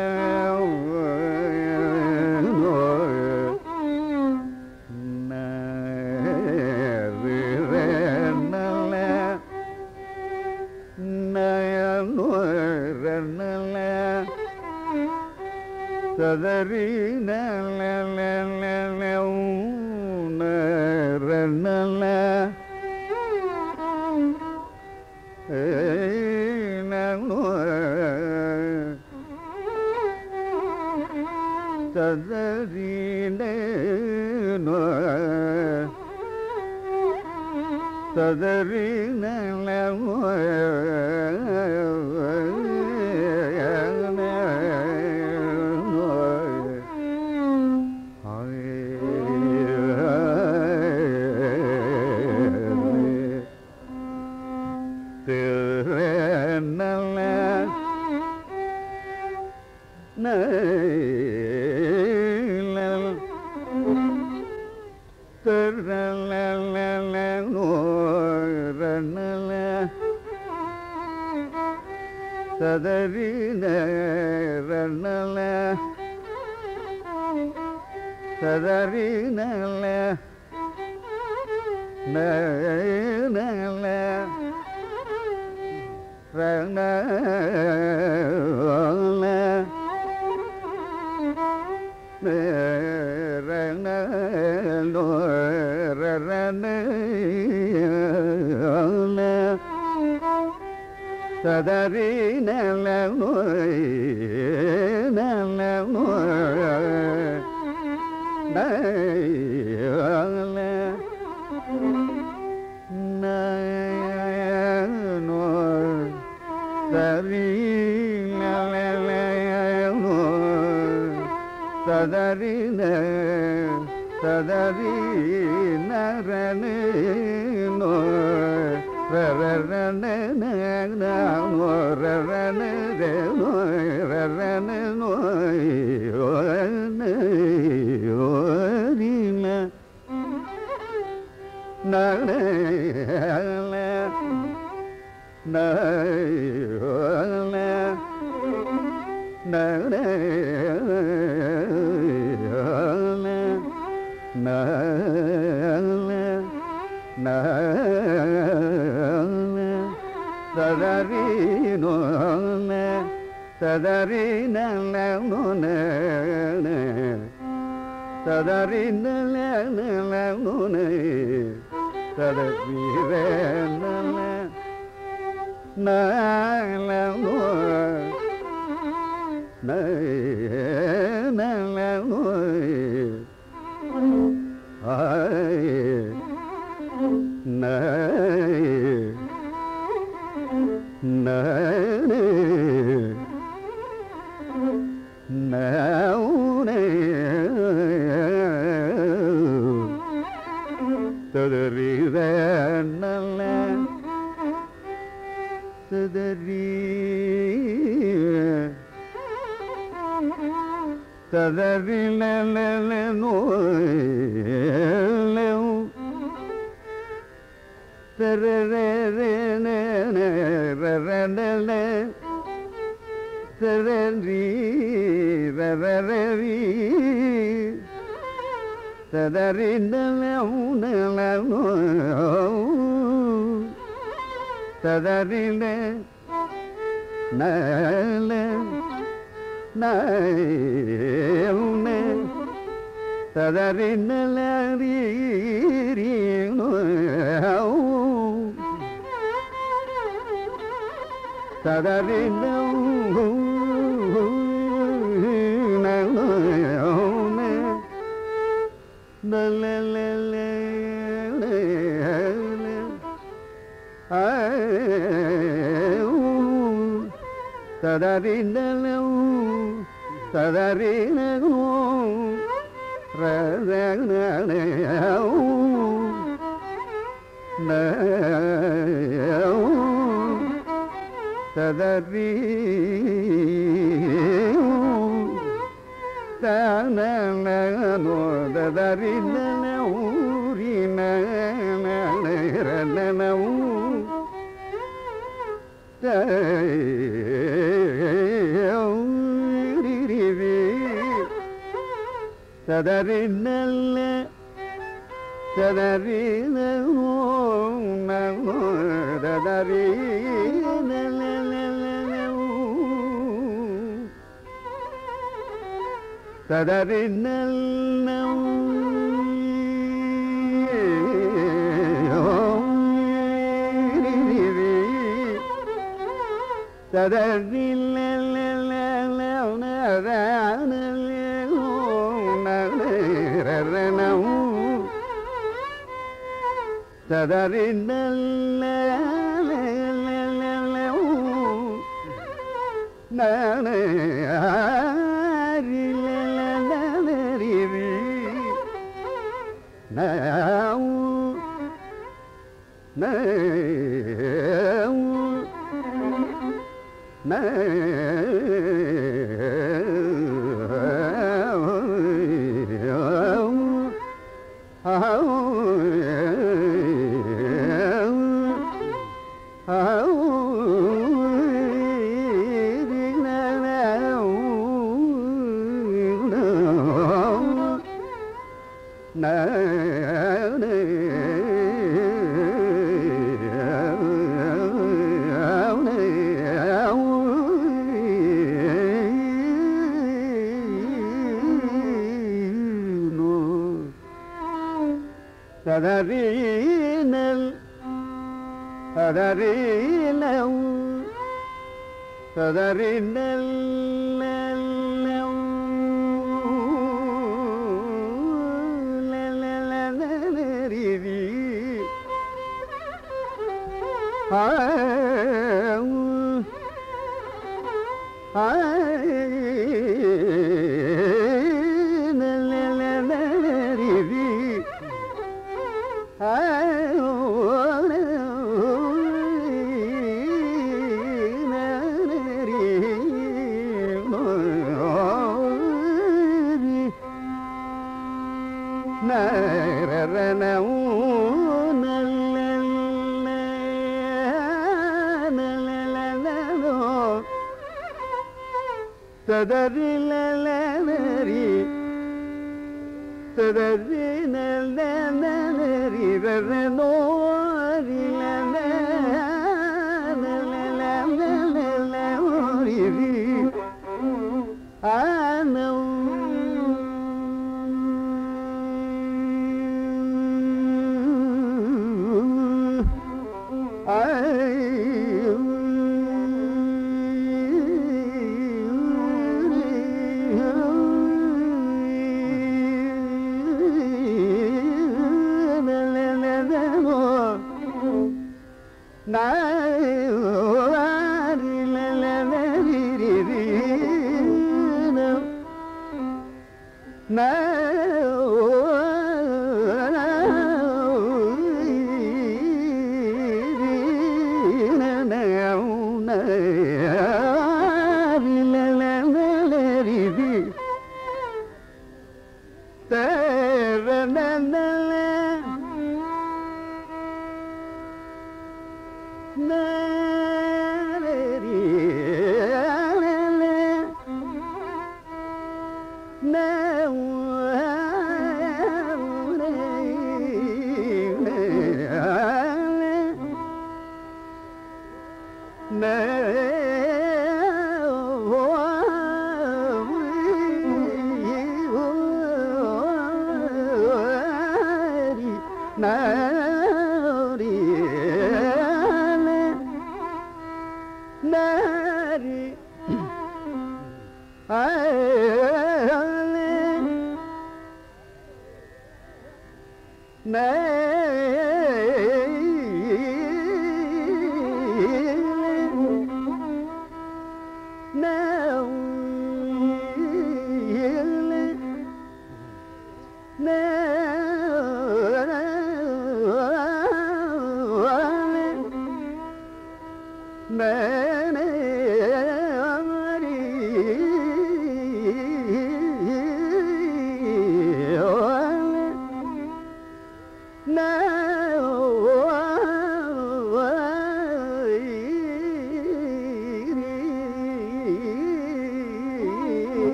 Tadari na la la la la na ra na la hey na no Tadari na no Tadari na la Hey சதரி நல சதரி நல நல ரண ரண ரண சதரி நல நல சரி சதரி சதரி நரண ரரண ரரண ரரண நல சதரி நோ சதரி நல சதரி நல நல சதரி நல நல நல சதரி நல சதரி சதரி நல சரி ரரி சதரி நல சதரி நல சதரி நல சதரி சதரி நல சதரி சதரி தனோ ததரி ஊரி நனவு சதரி நல்ல சதரி ததரி சதரி நல்ல சதரி சதரி நல்ல Sadarinal, sadarinal, sadarinal, Tadarinalari, tadarinalari, tadarinalari,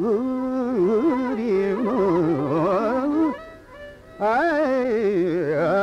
I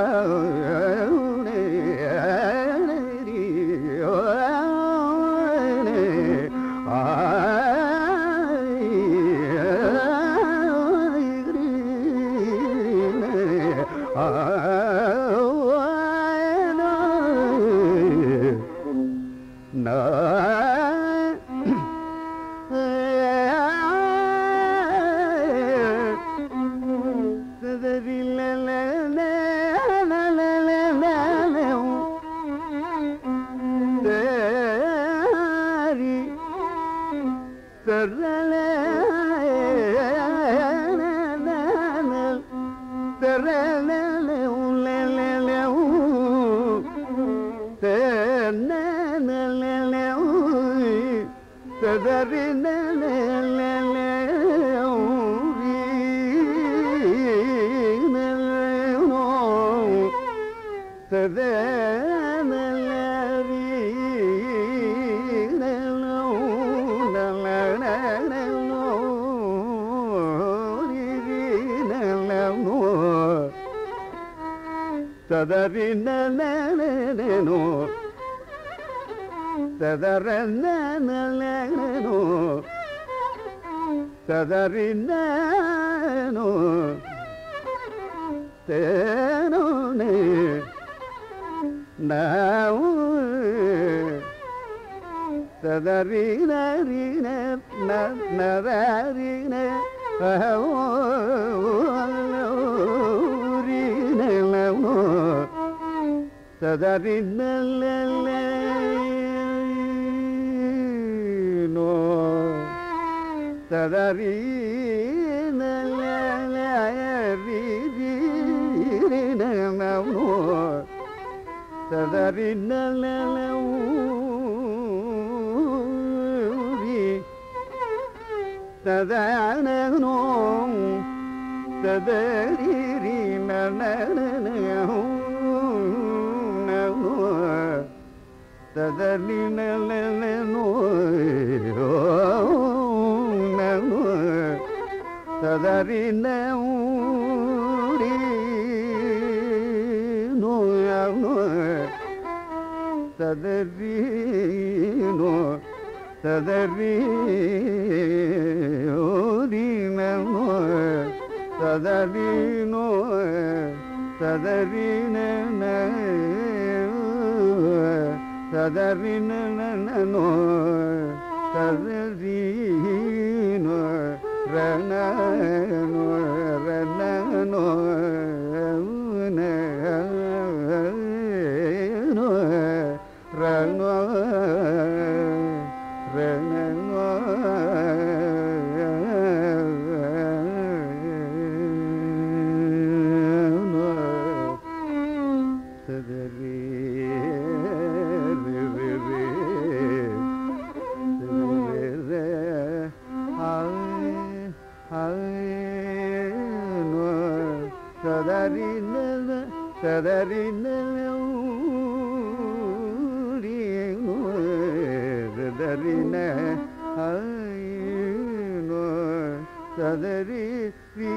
Tadari na na na na no, tadari na na na no, tadari na no, te no ne na tadari na ri na na na ri na Tadari na la la no, tadari na la la ri ri ri na na no, tadari na la la ri, tadana no, tadari ri na na na na. Tadari na na na no, na no, tadari na ri no no, tadari no, tadari ri na no, tadari no, tadari na na. Tadari na na na no, tadari no, ra na no, ra na no, na no, ra no, ra na no, no, tadari. Tadari na na, tadari na na ri no, tadari na ai no, tadari ri.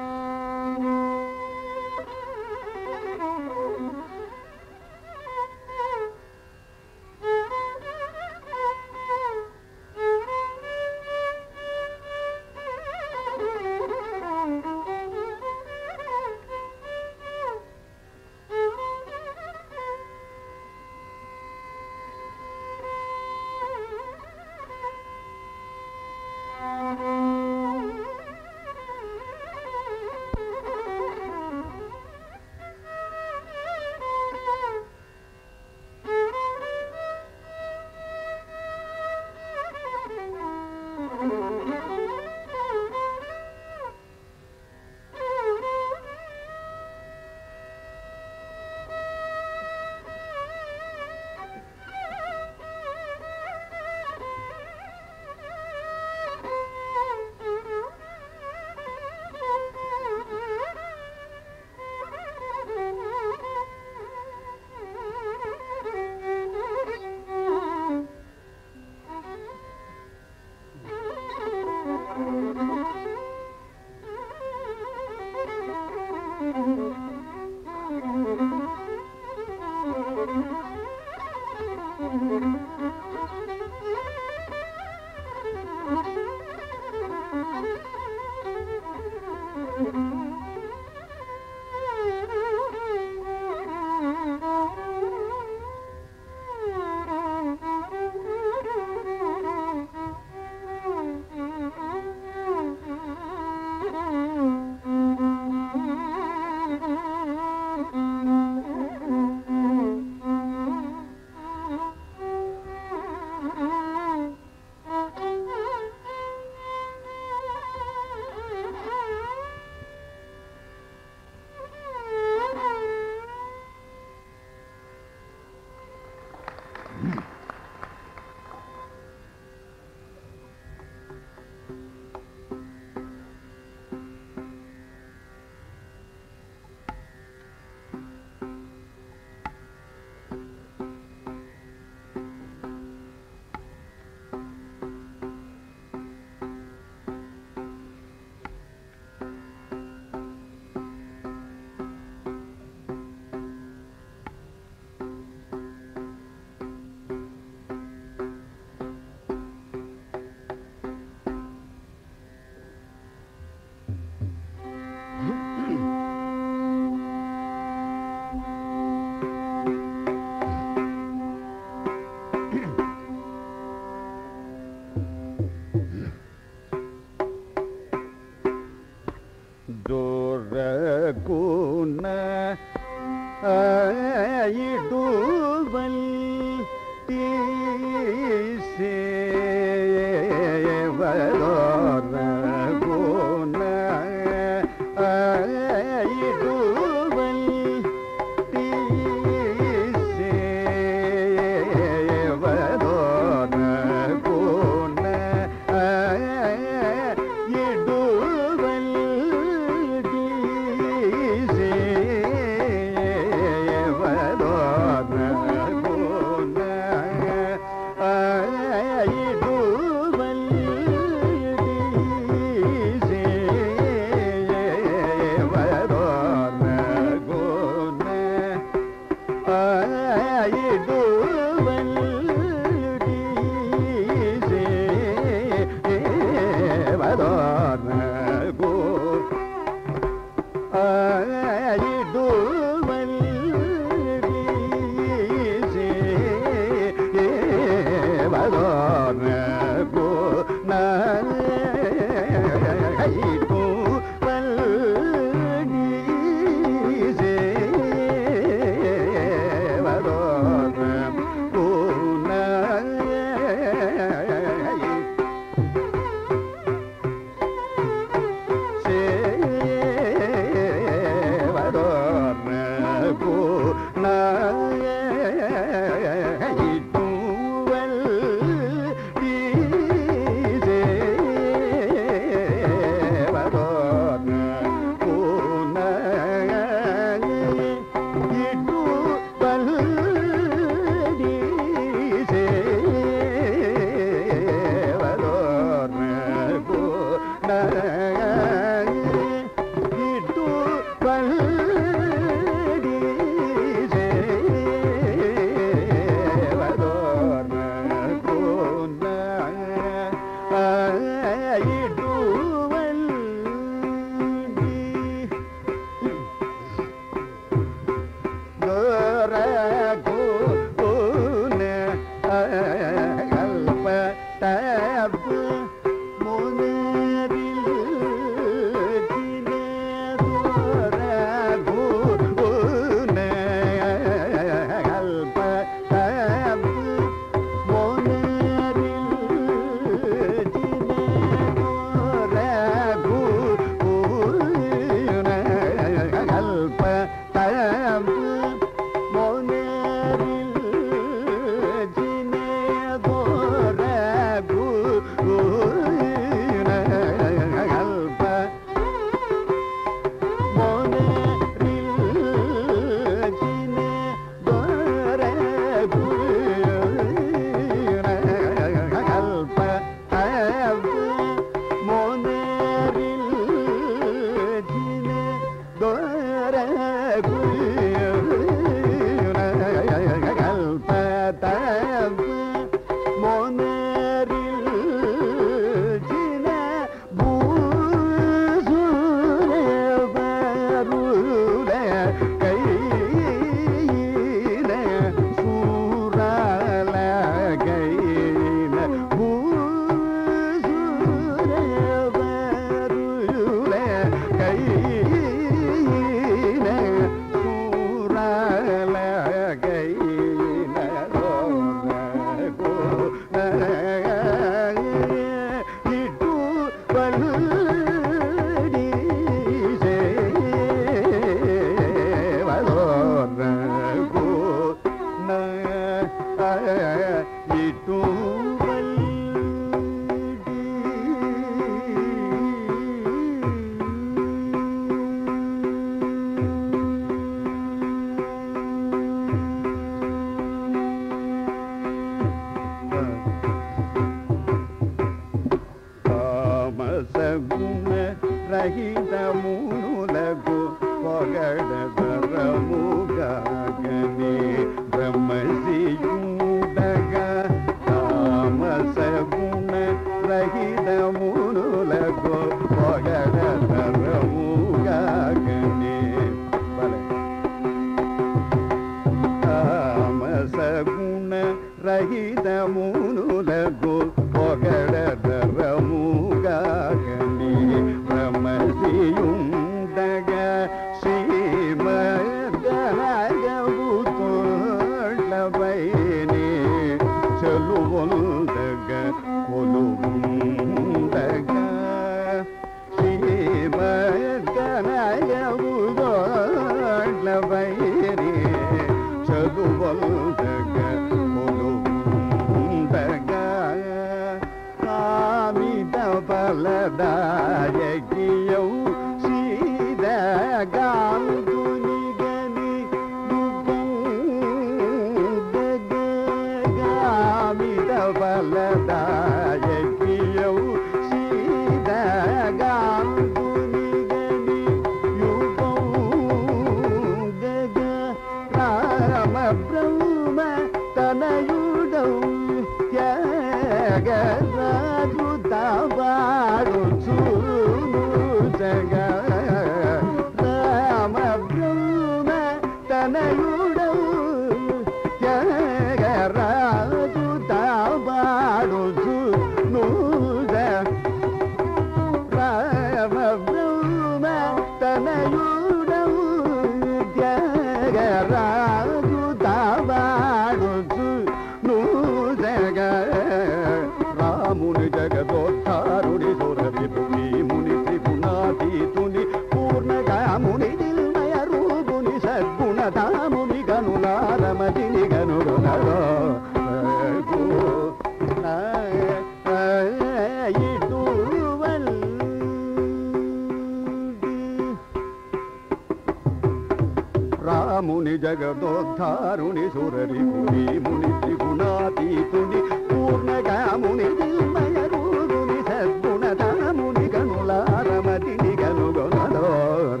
రాముని జగదోద్ధారుని సురరి పుని ముని త్రిగుణాతీతుని పూర్ణగాముని దిల్మయ రూపుని సద్గుణధాముని గనులారమతిని గనుగొనలోర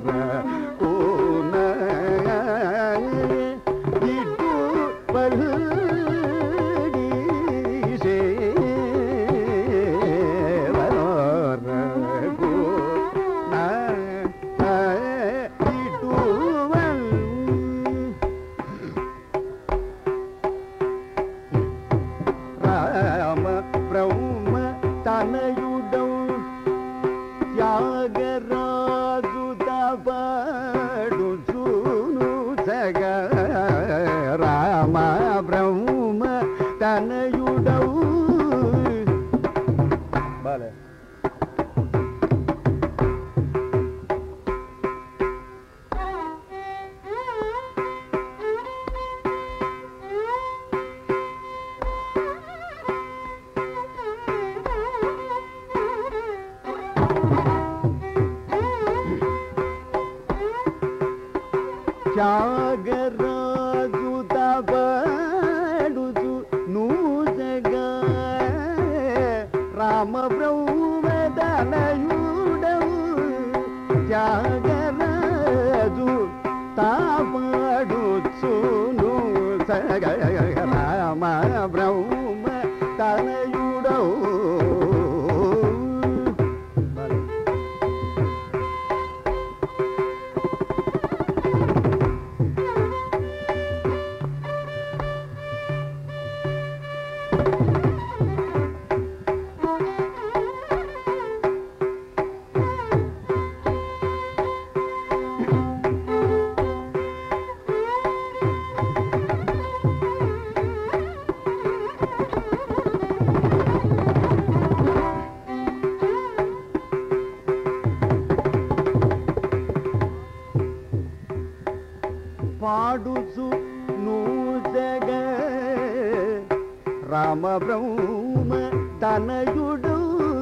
పూర్ణ ఇటు పల్డి సేవలోర పూర్ణ ఇటు రామ బ్రహ్మ తనయుడవు త్యాగరాజు తపడుచును జగ రామ బ్రహ్మ తనయుడవు బాలే త్యాగరాజు తపడుచు నూజగా రామ బ్రహ్మదనయుడవు త్యాగరాజు తపడుచు నూజగా రామ బ్రహ్మ తనయుడవు పాడుచు నూజగ రామ బ్రహ్మ తనయుడు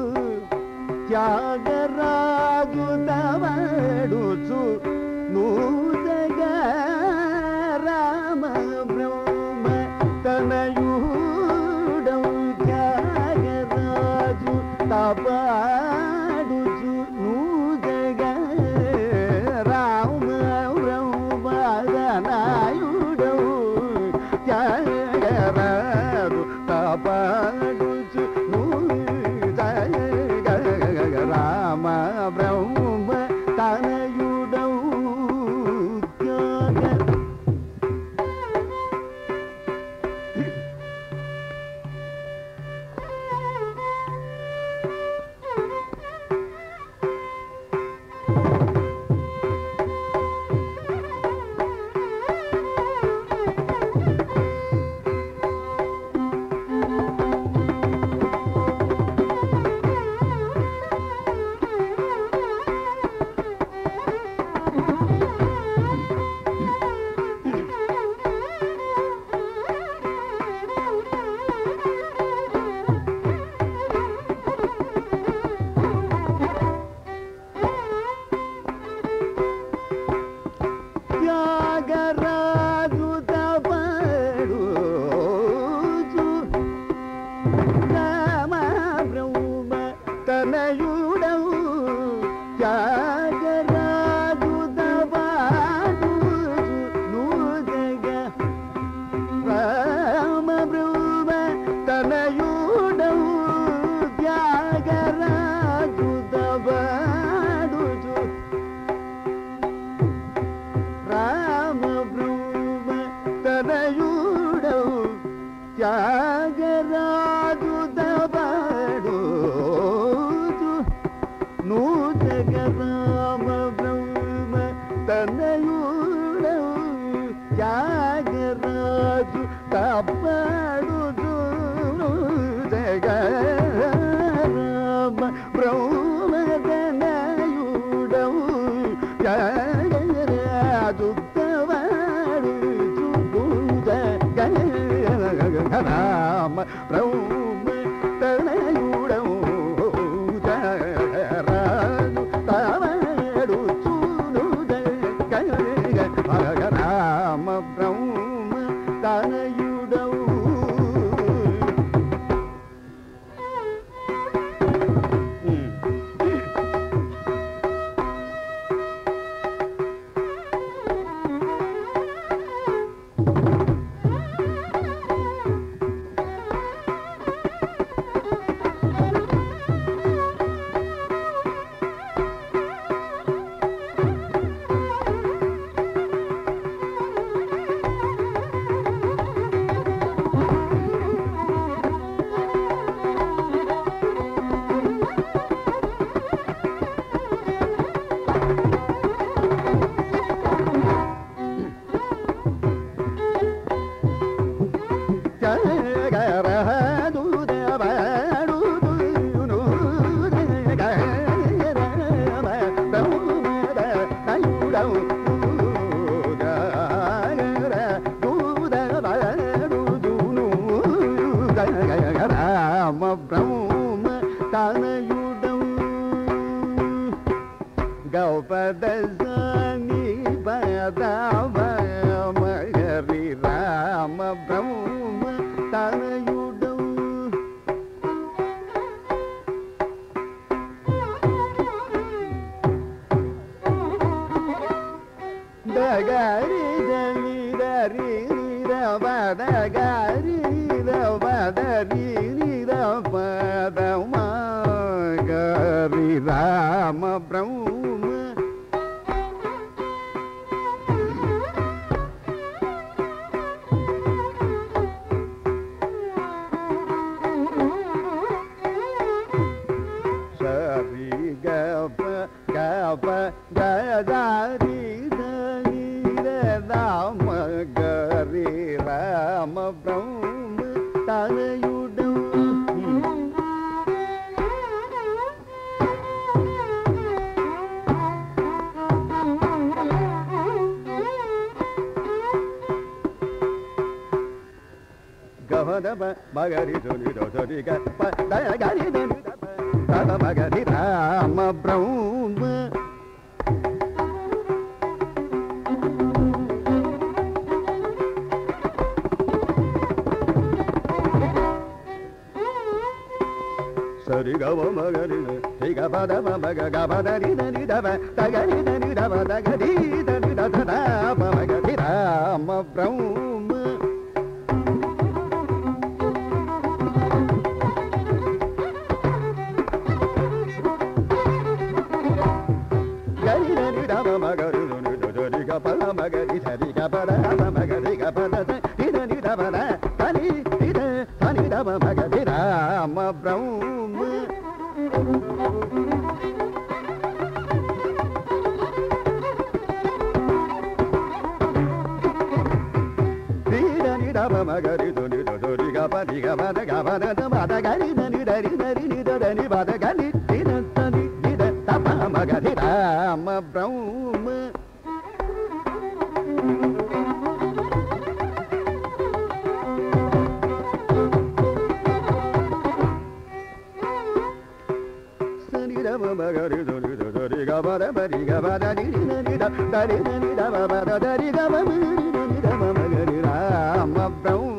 త్యాగరాజు తవడుచు నూజగ రామ బ్రహ్మ తనయుడు త్యాగరాజు తపడుచు నూజగ రామ నాయుడవు త్యాగరాజు తపడుచు రామ బ్రహ్మ తనయుడవు త్యాగ రామ బ్రహ్మ తనయుడం గౌపద సాని పదవ మగరి రామ బ్రహ్మ తనయుడం దగరి దని దరి రవదగరి రవదరి రవద మగరి రామ బ్రహ్మ సరి గప గప గదారి దని రామ గరి రామ బ్రహ్మ తనయుడం గవద మగరి ధని ధని గప దగరి ధని దప మగరి రామ బ్రహ్మ సరి గవ మగరి ని గ పద మగ గ పద రి ని దవ తగరి ని దవ తగరి ని దవ దప మగరి రామ బ్రహ్మ గరి ని దవ మగరి ని ధరి గ పద మగరి ధరి గ పద మగరి గ పద రి ని దవ తని రి తని దవ మగరి రామ బ్రహ్మ మగరి ధని ధరి గ పది గ పద గ పద పద గరి ధని ధరి ధరి ని ధని పద గని ని ధని ని దప మగరి రామ బ్రహ్మ సని రమ మగరి ధని ధరి గ పద పది గ పద ని ని ధరి ని దవ పద ధరి గ మగరి ని దవ మగరి రామ బ్రహ్మ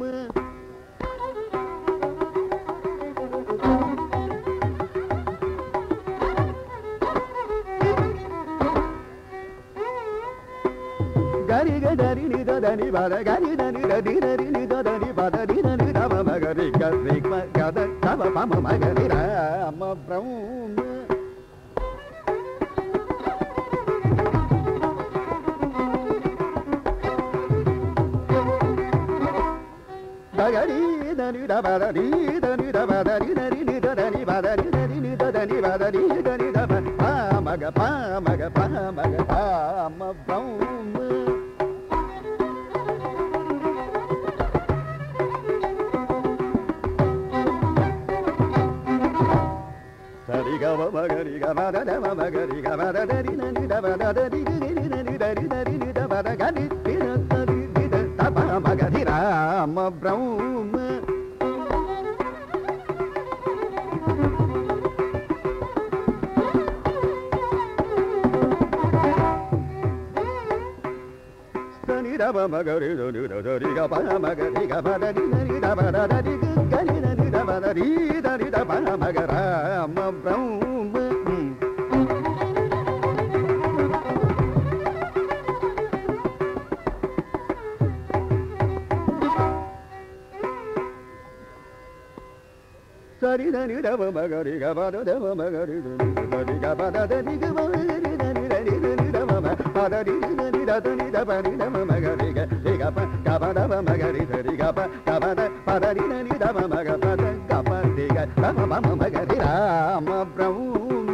గరి గరి ని దని పద గరి దని దని దని ని దని పద ని దని దవ మగరి గరి గద దవ పమ మగరి రామ బ్రహ్మ గరి దని దవ దని దని దవ దని దని ని దని పద ని దని ని దని పద ని దని దవ ప మగ ప మగ ప మగ రామ బ్రహ్మ సరి గవ మగరి గ పద దవ మగరి గ పద దని ని దవ దని ని ని దని దని ని దవ గని ని దని ని దప మగరి రామ బ్రహ్మ సని దవ మగరి ధని ధరి గ పద మగరి గ పద ని ని దవ దని గని ని దవ దని దని దప మగ రామ బ్రహ్మ సరి దని దవ మగరి గ పద దవ మగరి ధని గ పద దని గ మగరి ధని ధని ధని దవ పద ని ని దని దప ని దవ మగరి గ రి గ ప గ పద వ మగరి ధరి గ ప గ పద పద ని ని దవ మగ పద గ ప రి గ దవ మమ మగరి రామ బ్రహ్మ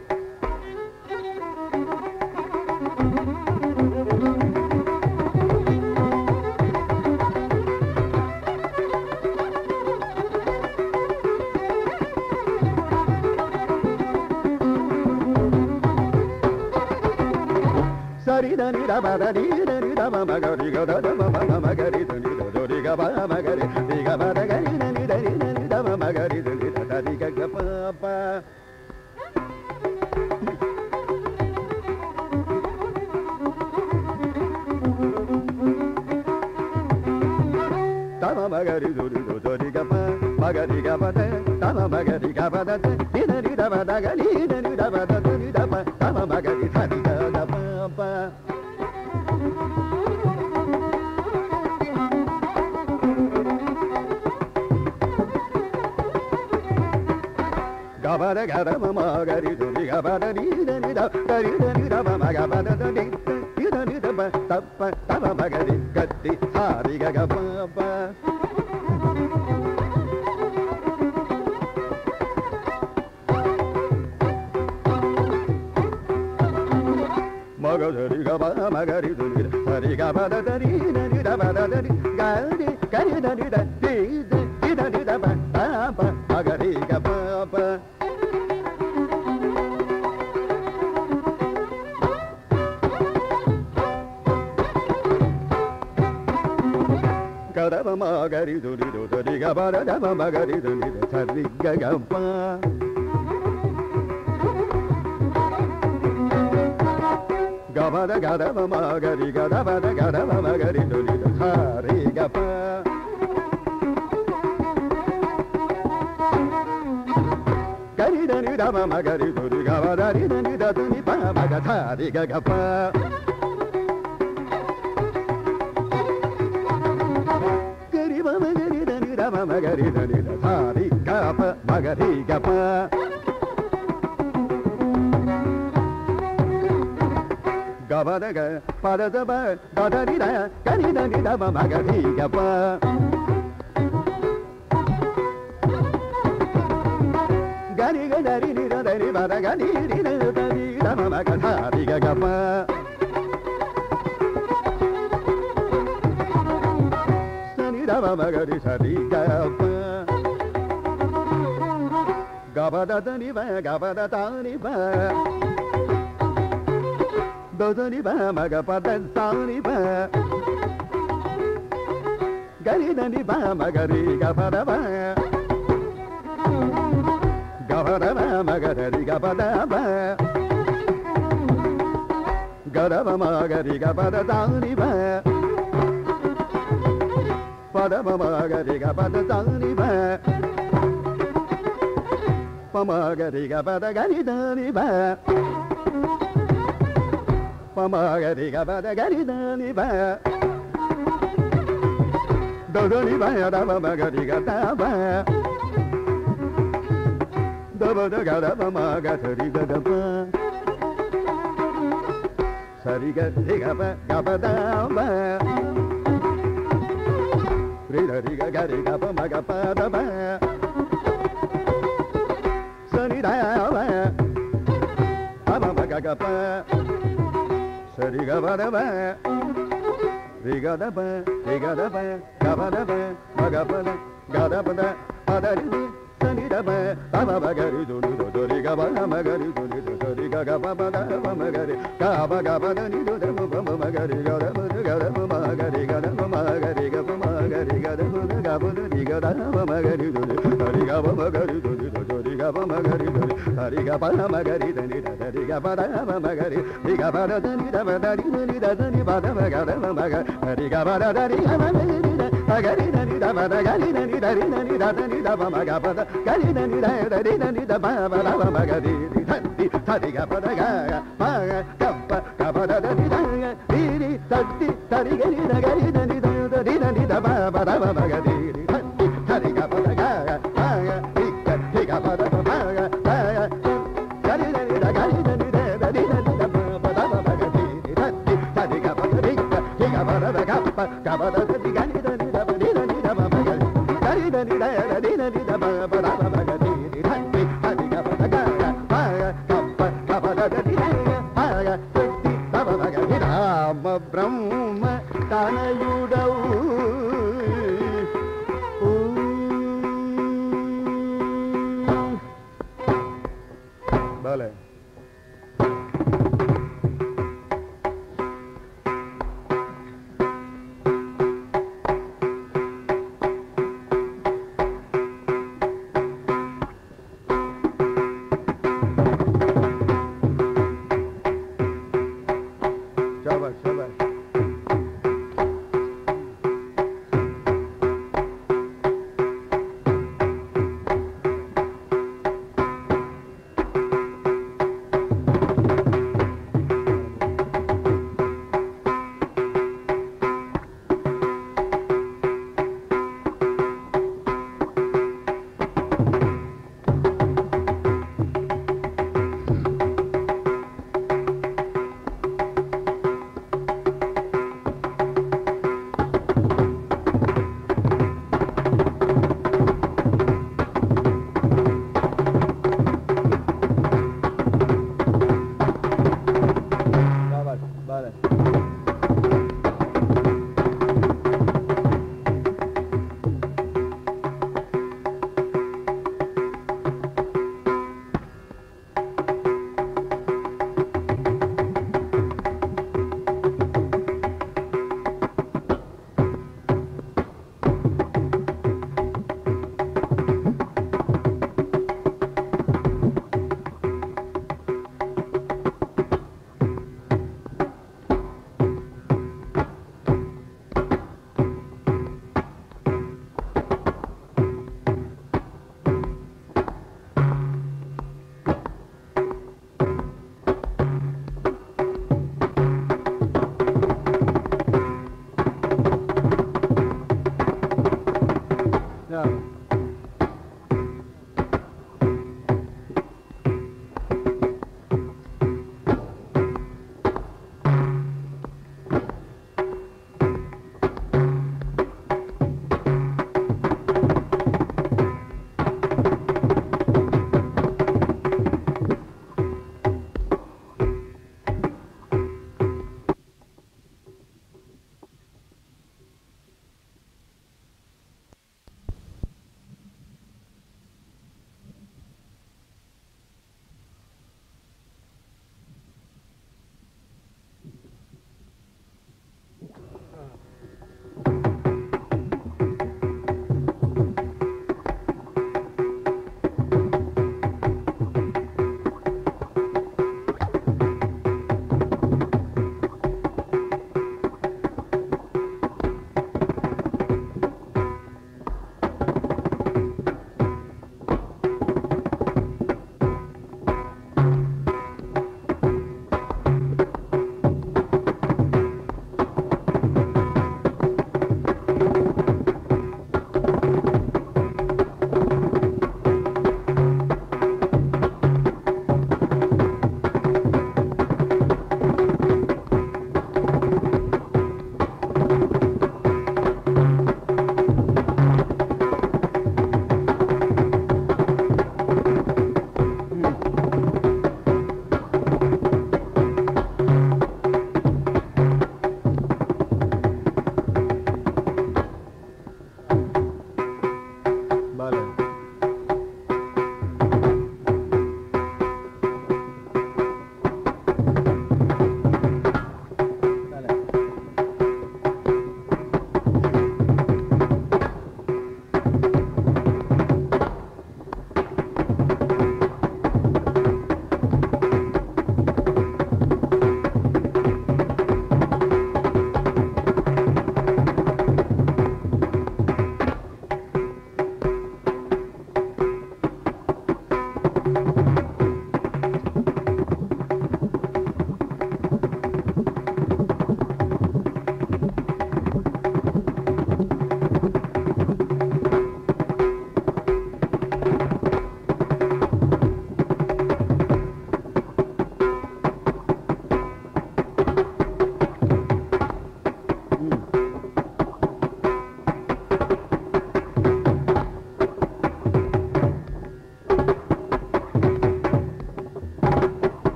సరి దని దవ దని దని దవ మగరి గ దవ మమ మగరి ధని ధరి గ ప మగరి రి గ పద గరి ని దని దని దవ మగరి pa. Tama magari do do do di ga pa, magari ga pa de, tama magari ga pa de, di da di da ba da ga di da di da ba da di da pa, tama magari tha di da da pa pa. Ga ba da ga da ma magari do di ga ba da di da di da da di da di da ba ma ga ba da da di di da di da ba ta pa tama magari ga di tha di ga ga pa pa. Magari ga ba magari do di da di ga ba da da di da di da ba da da di ga di ga di da di da di di da di da ba ta pa magari ga pa pa. Ga da ba magari do di do di ga ba da da ba magari do di da di ga ga pa. Ga ba da ga da ba ma ga ri ga da ba da ga da ba ma ga ri do ri do tha ri ga pa. Ga ri da ni da ba ma ga ri do ri ga ba da ri da ni da do ni pa ma ga tha ri ga ga pa. Ga ri ba ma ga ri da ni da ba ma ga ri da ni da tha ri ga pa ma ga ri ga pa. Ga ba da ga pa da da ba da da di da ga di da di da ba ma ga di ga pa. Ga di ga da di di da da di ba da ga di di da da di da ba ma ga tha di ga ga pa. Sa di da ba ma ga di sa di ga pa. Ga ba da da di ba ga ba da da di ba. Do do ni ba ma ga pa da sa ni ba. Ga ri da ni ba ma ga ri ga pa da ba. Ga ba da ba ma ga da ri ga pa da ba. Ga da ba ma ga ri ga pa da sa ni ba. Pa da ba ma ga ri ga pa da sa ni ba. Pa ma ga ri ga pa da ga ri da ni ba. Pa ma ga ri ga ba da ga ri da ni ba. Do do ni ba ya da ba ma ga ri ga da ba. Do ba da ga da ba ma ga tha ri ga da ba. Sa ri ga ri ga ba ga ba da ba. Ri da ri ga ga ri ga ba ma ga pa da ba. Sa ni da ya ba. Pa ma ma ga ga pa. Sa ri ga ba da ba, ri ga da ba, ri ga da ba, ga ba da ba, ma ga ba da, ga da ba da, pa da ri di, sa ni da ba, pa ma ba ga ri do ni do do ri ga ba ma ga ri do ni do do ri ga ga ba ba da ba ma ga ri, ga ba ga ba da ni do da ba ba ma ga ri ga da ba da ga da ba ma ga ri ga da ba ma ga ri ga ba ma ga ri ga da ba da ga ba da ri ga da ba ma ga ri do ni, ri ga ba ma ga ri do ni do do ri ga ba ma ga ri do ni, ri ga ba ma ga ri da ni da da ri ga ba da ba ma ga ri, ri ga ba da da ni da ba da ri da ni da da ni ba da ma ga da ba ma ga, ri ga ba da da ri ga ma ga ri da, ma ga ri da ni da ba da ga ri da ni da ri da ni da da ni da ba ma ga ba da, ga ri da ni da da ri da ni da ba ba da ba ma ga ri ri da di da ri ga ba da ga ga ma ga ga ba ga ba da da ni da ga ri ri da di da ri ga ri da ga ri da ni da da ri da ni da ba ba da ba ma ga ri ri da di da ri ga ba da ga ga ma ga ri ga ri ga ba da ba ma ga ba ga ga ri da ni da ga ri da ni da da ri da ni da ba ba da ba ma ga ri ri da di da ri ga ba da ri ga ri ga ba da ba ga ba ga ba da di ga ni da ni da ba ri da ni da ba ma ga ga ri da ni da da ri da ni da ba ba da ba ma ga ri ri da di da ri ga ba da ga ga ma ga ga ba ga ba da di da ga ma ga di da ba ma ga ri Rama బ్రహ్మ తనయుడవు భలే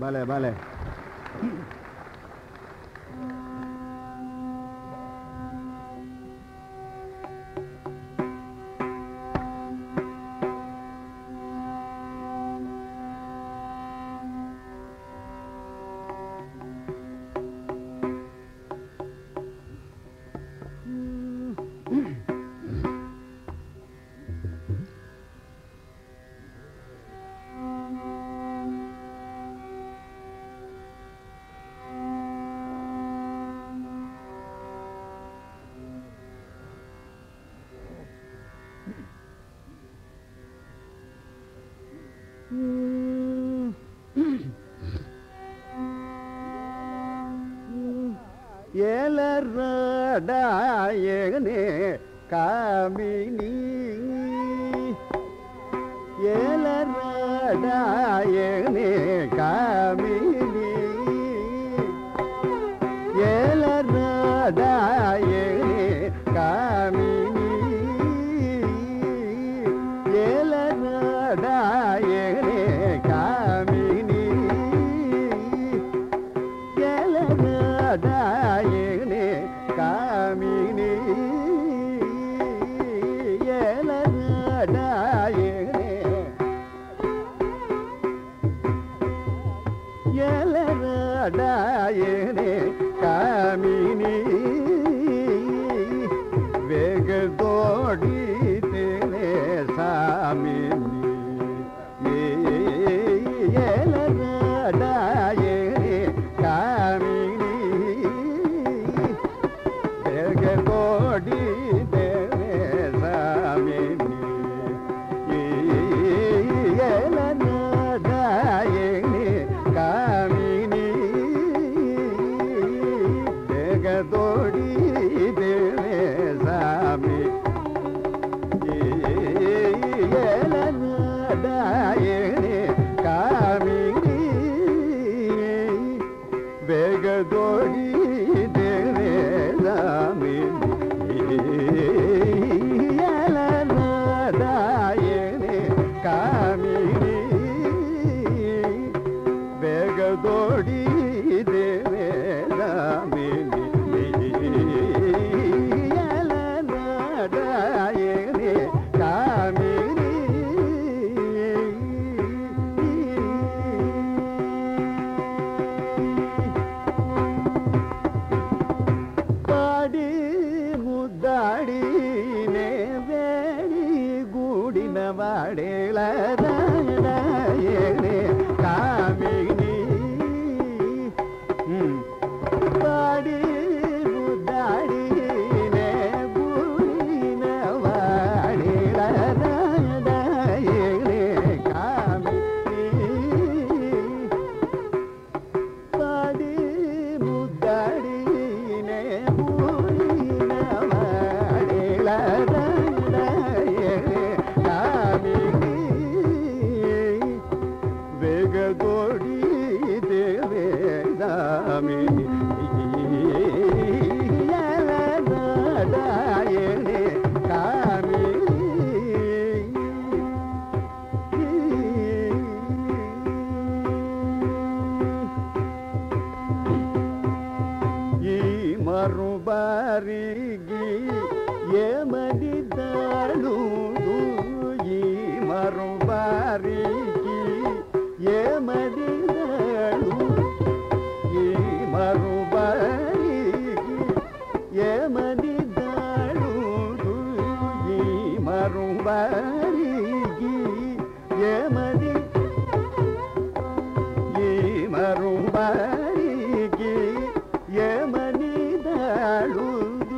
भले भले ஏலராடாயகனே காமினி ஏலராடாயகனே காமினி ஏலராடாயகனே காமினி ஏலராடாயகனே காமினி ஏலராடாயகனே காமினி ஏலராடாயகனே ஏலராடாயகனே காமினி வேகதோடி தேனே சாமினி ஏலராடாயகனே காமினி வேகதோடி தேனே சாமினி ஏலராடாயகனே காமினி வேகதோடி தேனே சாமி ஏலராடாயகனே காமினி வேகதோடி தேனே சாமி ஏலராடாயகனே காமினி வேகதோடி தேனே சாமி ஏலராடாயகனே காமினி பாடி முದ್ದಾடி நேவேடி கூடின வாடேலராடாயகனே காமினி பாடி முದ್ದಾடி நேகூடின வாடேலராடாயகனே காமினி பாடி முದ್ದಾடி நேகூடின வாடேலராடாயகனே காமினி வேகதோடி தேவே சாமினி ஏலராடாயகனே காமினி ಈ ಮರುಬಾರಿಗೆ ಏಮದಿದ್ದಾಳುದು ಈ ಮರುಬಾರಿಗೆ ಏಮದಿದ್ದಾಳು ಈ ಮರುಬಾರಿಗೆ ಏಮದಿದ್ದಾಳುದು ಈ ಮರುಬಾರಿಗೆ ಏಮದಿ ಈ ಮರುಬಾರಿಗೆ ಏಮದಿದ್ದಾಳುದು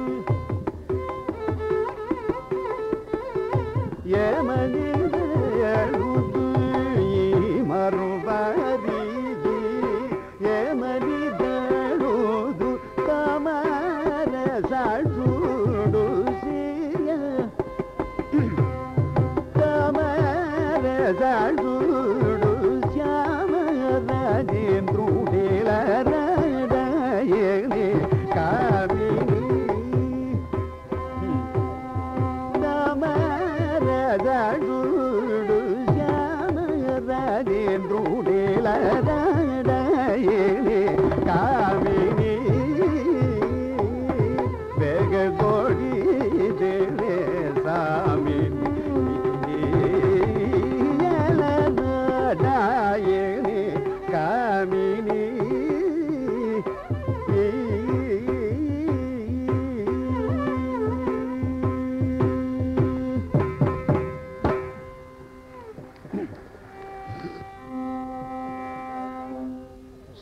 ಏಮದಿದ್ದಾಳುದು ಈ ಮರುಬಾರಿಗೆ ಏಮದಿದ್ದಾಳುದು ಕಮರ ಸಾಡುಡು ಸಿಯ ಕಮರ ಸಾಡುಡು ಶ್ಯಾಮ ರಾಜೇಂದ್ರುಡೇಲರಾಡಾಯಗನೇ ಕಾಮಿನಿ ಕಮರ ಸಾಡುಡು ಶ್ಯಾಮ ರಾಜೇಂದ್ರುಡೇಲರಾಡ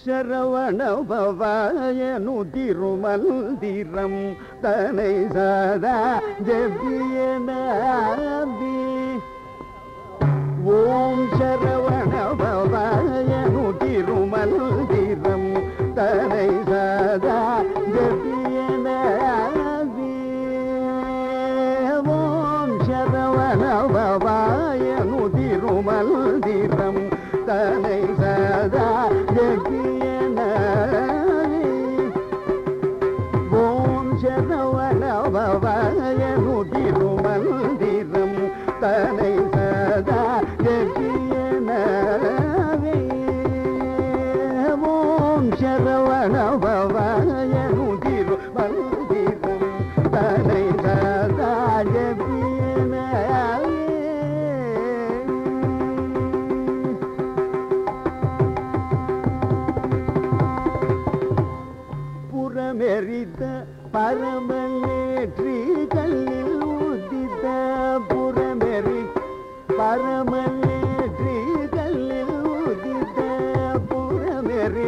சரவண பவாயனு திருமந்திரம் தனை சதா ஜபியனாதி. ஓம் சரவண பவாயனு திருமந்திரம் தனை சதா ஜபியனாதி. ஓம் சரவண பவாயனு திருமந்திரம் தனை சதா ஜபியனாதி. ஓம் சரவண பவாயனு திருமந்திரம் தனை சதா ஜபியனாதி. ஓம் சரவண பவாயனு திருமந்திரம் தனை சதா ஜபியனாதி. புறமெரித்த பரமலேற்றி கல்லில் உதித்த புறமெரி பரமலேற்றி கல்லில் உதித்த புறமெரி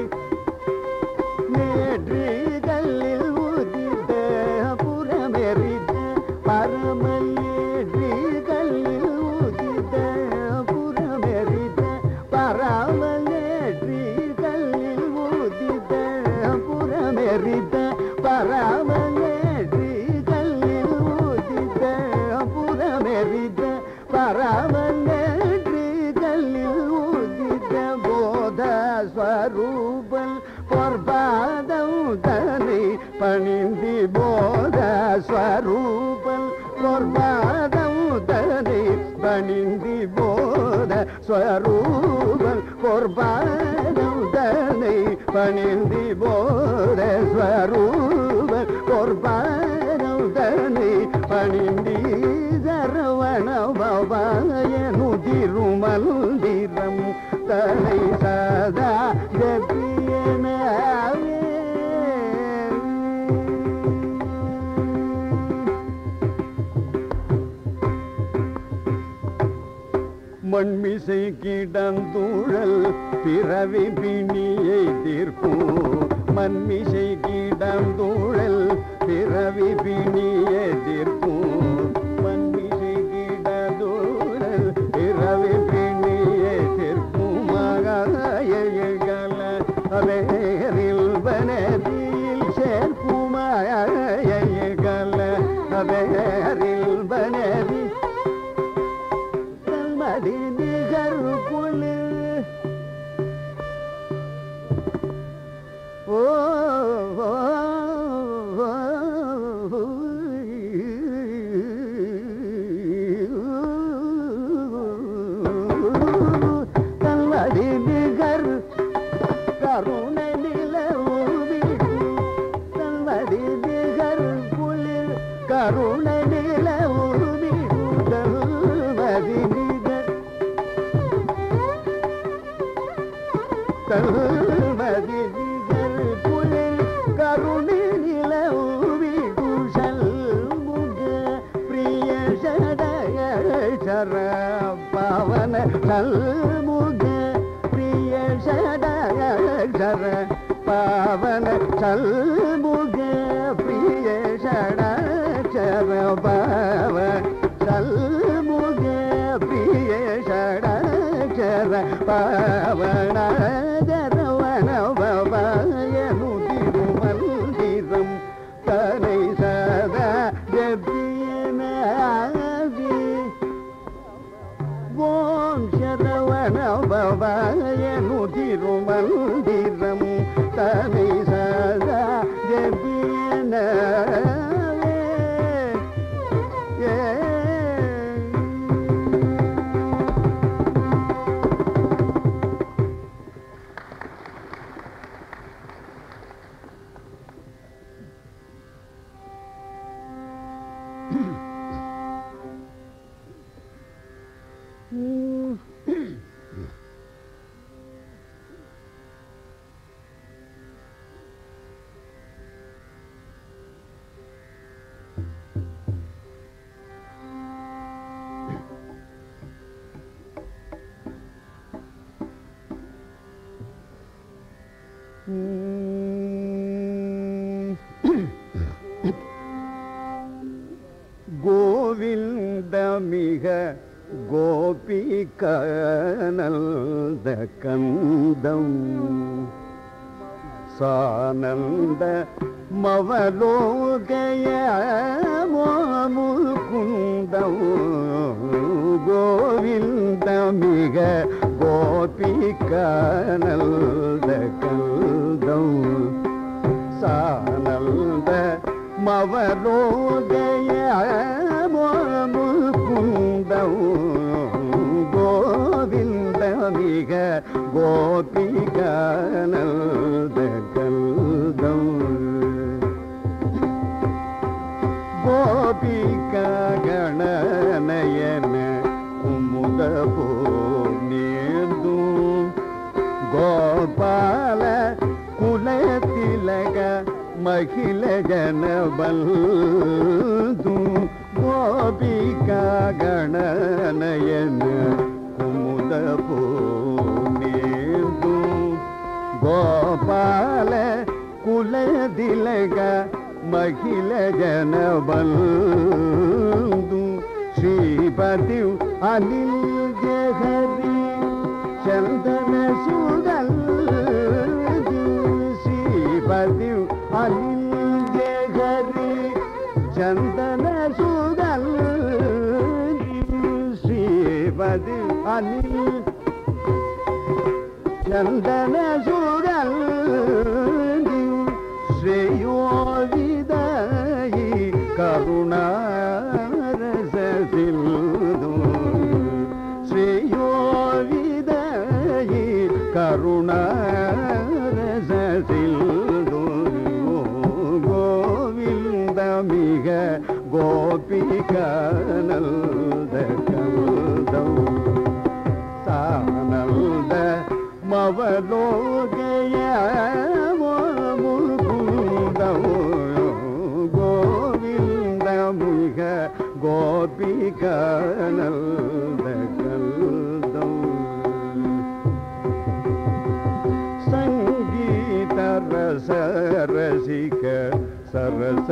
நேற்றி கல்லில் உதித்த புறமெரித்த பரமலேற்றி கல்லில் உதித்த புறமெரித்த பரமலேற்றி கல்லில் உதித்த புறமெரித்த பரமலேற்றி கல்லில் உதித்த புறமெரித்த பரமலேற்றி கல்லில் உதித்த போத ஸ்வரூபல் பொற்பாதம் தனை பணிந்தி போத ஸ்வரூபல் பொற்பாதம் தனை பணிந்தி போத ஸ்வரூபல் பொற்பாதம் தனை பணிந்தி போத ஸ்வரூபல் பொற்பாதம் தனை பணிந்தி சரவண பவாயனு திருமந்திரம் தனை சதா ஜபியனாவே. மண்மிசை கிடந்தூழல் பிறவி பிணியை தீர்க்கும். மண்மிசை கிடந்தூழல் பிறவி பிணியை தீர்க்கும். மண்மிசை கிடந்தூழல் பிறவி பிணியை தீர்க்கும். மகாயகல அவேரில் வனதியில் சேர்க்கும். மகாயகல அவேரில் வனதி மதி நிகர் குளிர். ஓ தன்மதி நிகர் கருணை நிலவுவி. தன்மதி நிகர் குளிர் கருணை நிலவுவி. தன்மதி கல்மதி நிகர் குளிர் கருணை நிலவுவி. குஷல் முக பிரிய ஷடயர பவன சல்முக பிரிய ஷடயர பவன சல்முக பிரிய ஷடயர பவன சல்முக பிரிய ஷடயர பவன சரவண பவாயனு திருமந்திரம் தனை சதா ஜபியனாதி. ஓம் சரவண பவாயனு திருமந்திரம் தனை சதா ஜபியனாதி. கோவிந்தமிக கோபிகநந்த கந்தம் சானந்த மவலோகய முகுந்தம் கோவிந்தமிக கோபிகநந்த கந்தம் சானந்த மவலோகய முகுந்தம் கோவிந்தமிக கோபிகநந்த கந்தம் கோபிக கணநயன குமுத போர்நேந்தும் கோபால குலதிலக மகிழ ஜனபல்தும் கோபிக கணநயன குமுத போர்நேந்தும் கோபால குலதிலக மகிழ ஜனபல்து ஸ்ரீபதி அனில் ஜஹரி சந்தன சுடல் ஸ்ரீபதி அனில் ஜஹரி சந்தன சுடல் ஸ்ரீபதி அனில் சந்தன சுடல் ஸ்ரேயோவிதாயி கருணாரசில்து ஸ்ரேயோவிதாயி கருணாரசில்து கோவிந்தமிக கோபிகநந்த கந்தம் சானந்த மவலோகய கோவிந்தமிக கோபிகநந்த கந்தம் சங்கீத ரச ரசிக சரச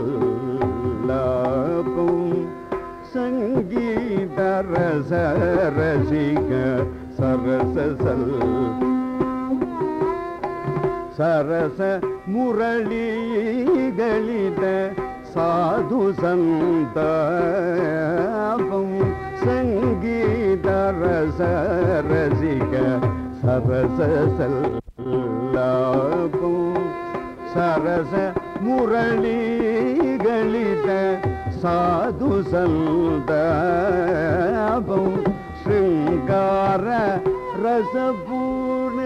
சல்லாபம் சங்கீத ரச ரசிக சரச சல் சரச முரளிகளித சாது சந்தாபம் சங்கீத ரச ரசிக சரச சல்லாபம் சரச முரளிகளித சாது சந்தாபம் ஸ்ருங்கார ரசபூர்ண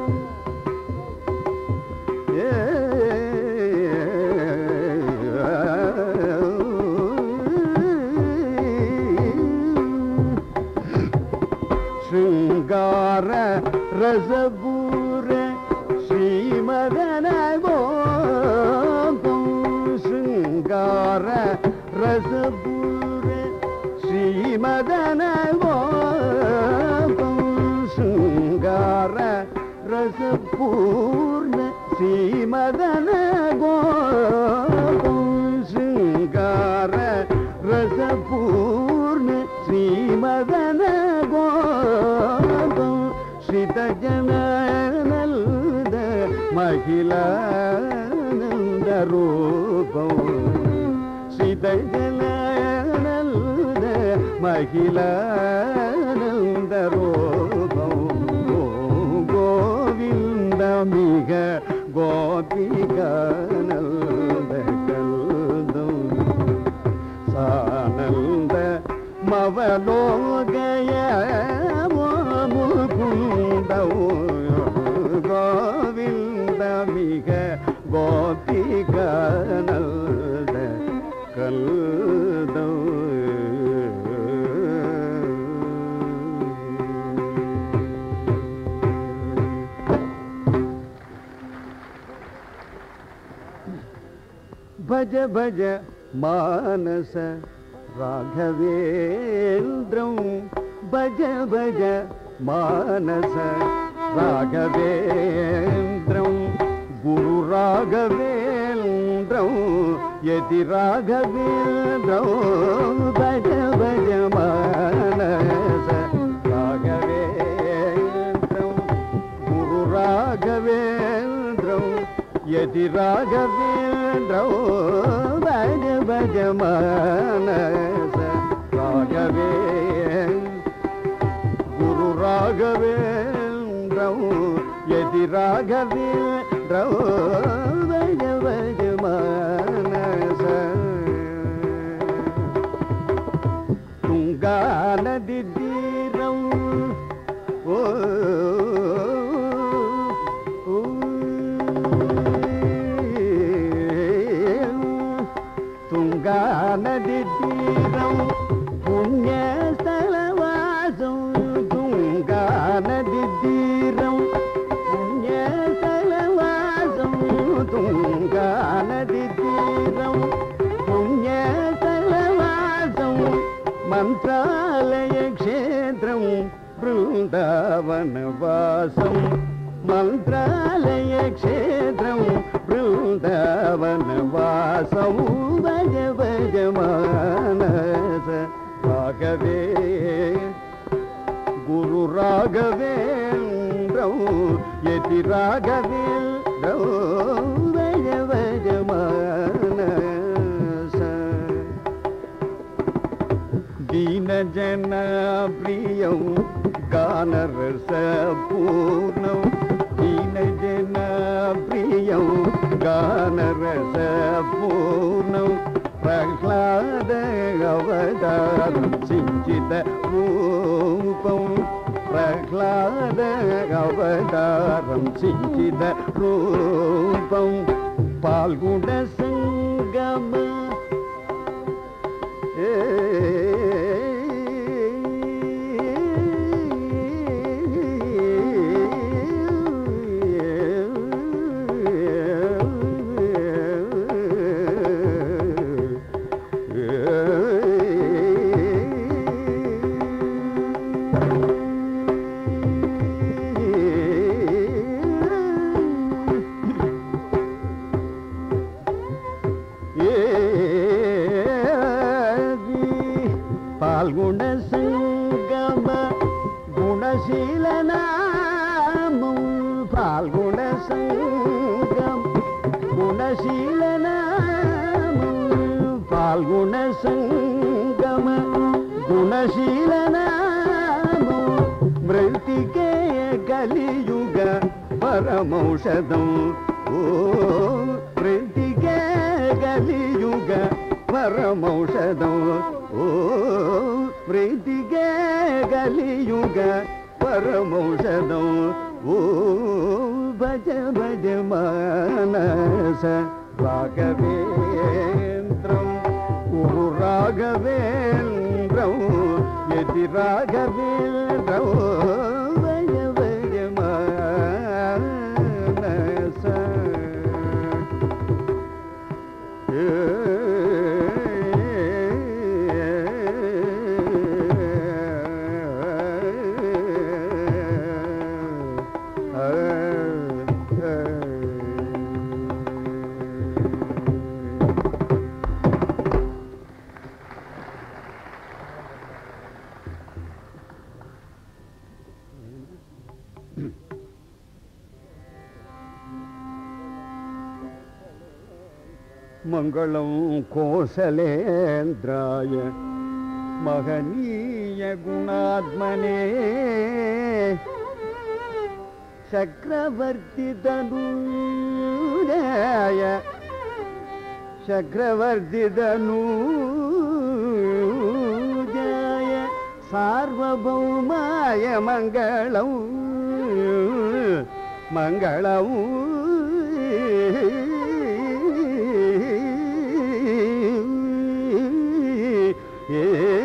ஸ்ருங்கார ரசபூர ஸ்ரீமதன கோபம் ஸ்ருங்கார ரசபூர ஸ்ரீமதன கோபம் ஸ்ருங்கார ரசபூர்ண ஸ்ரீமதன கோபம் ஸ்ருங்கார ரசபூர்ண ஸ்ரீமதன கோபம் ஸ்ரிதஜனநல்த மகிழானந்த ரூபம் ஸ்ரிதஜனநல்த மகிழானந்த ரூபம் கோவிந்தமிக கோபிகநந்த கந்தம் சானந்த மவலோகய முகுந்தம் கோவிந்தமிக கோபிகநந்த கந்தம் भज भज मानस राघवेन्द्रं भज भज मानस राघवेन्द्रं గురు రాఘవేంద్రం యతి రాఘవేంద్రం భజ భజ మానస రాఘవేంద్రం గురు రాఘవేంద్రం యతి రాఘవేంద్రం భజ భజ మానస రాఘవేంద్రం గురు రాఘవేంద్రం యతి రాఘవేంద్రం భజ భజ మానస తుంగా నది తీరం ఓ తుంగా నది తీరం పుణ్యస్థలవాసం తుంగా నది తీరం పుణ్యస్థలవాసం తుంగా నది తీరం పుణ్యస్థలవాసం మంత్రాలయ క్షేత్రం బృందావనవాసం మంత్రాలయ క్షేత్రం బృందావనవాసం భజ భజ మానస రాఘవే గురు రాఘవేంద్రం యతి రాఘవేంద్రం భజ భజ మానస దీన జన ప్రియం గానరస పూర్ణం దీన జన ప్రియం గానరస పూర్ణం ప్రహ్లాద అవతారం సించిత రూపం ప్రహ్లాద అవతారం సించిత రూపం పాల్గొండ సంగమ ఏ పాల్గొండ సంగమ గుణశీల నామం పాల్గొండ సంగమ గుణశీల నామం పాల్గొండ సంగమ గుణశీల నామం మృతికే కలియుగ పరమౌషధం ఓ మృతికే కలియుగ పరమౌషధం ఓ ప్రీతికే కలియుగ పరమౌషధం ఓ భజ భజ మానస రాఘవేంద్రం గురు రాఘవేంద్రం యతి రాఘవేంద్రం భజ భజ మానస మంగళం కోసలేంద్రాయ మహనీయ గుణాత్మనే చక్రవర్తి తనూజాయ చక్రవర్తి తనూజాయ సార్వభౌమాయ మంగళం మంగళం ఏ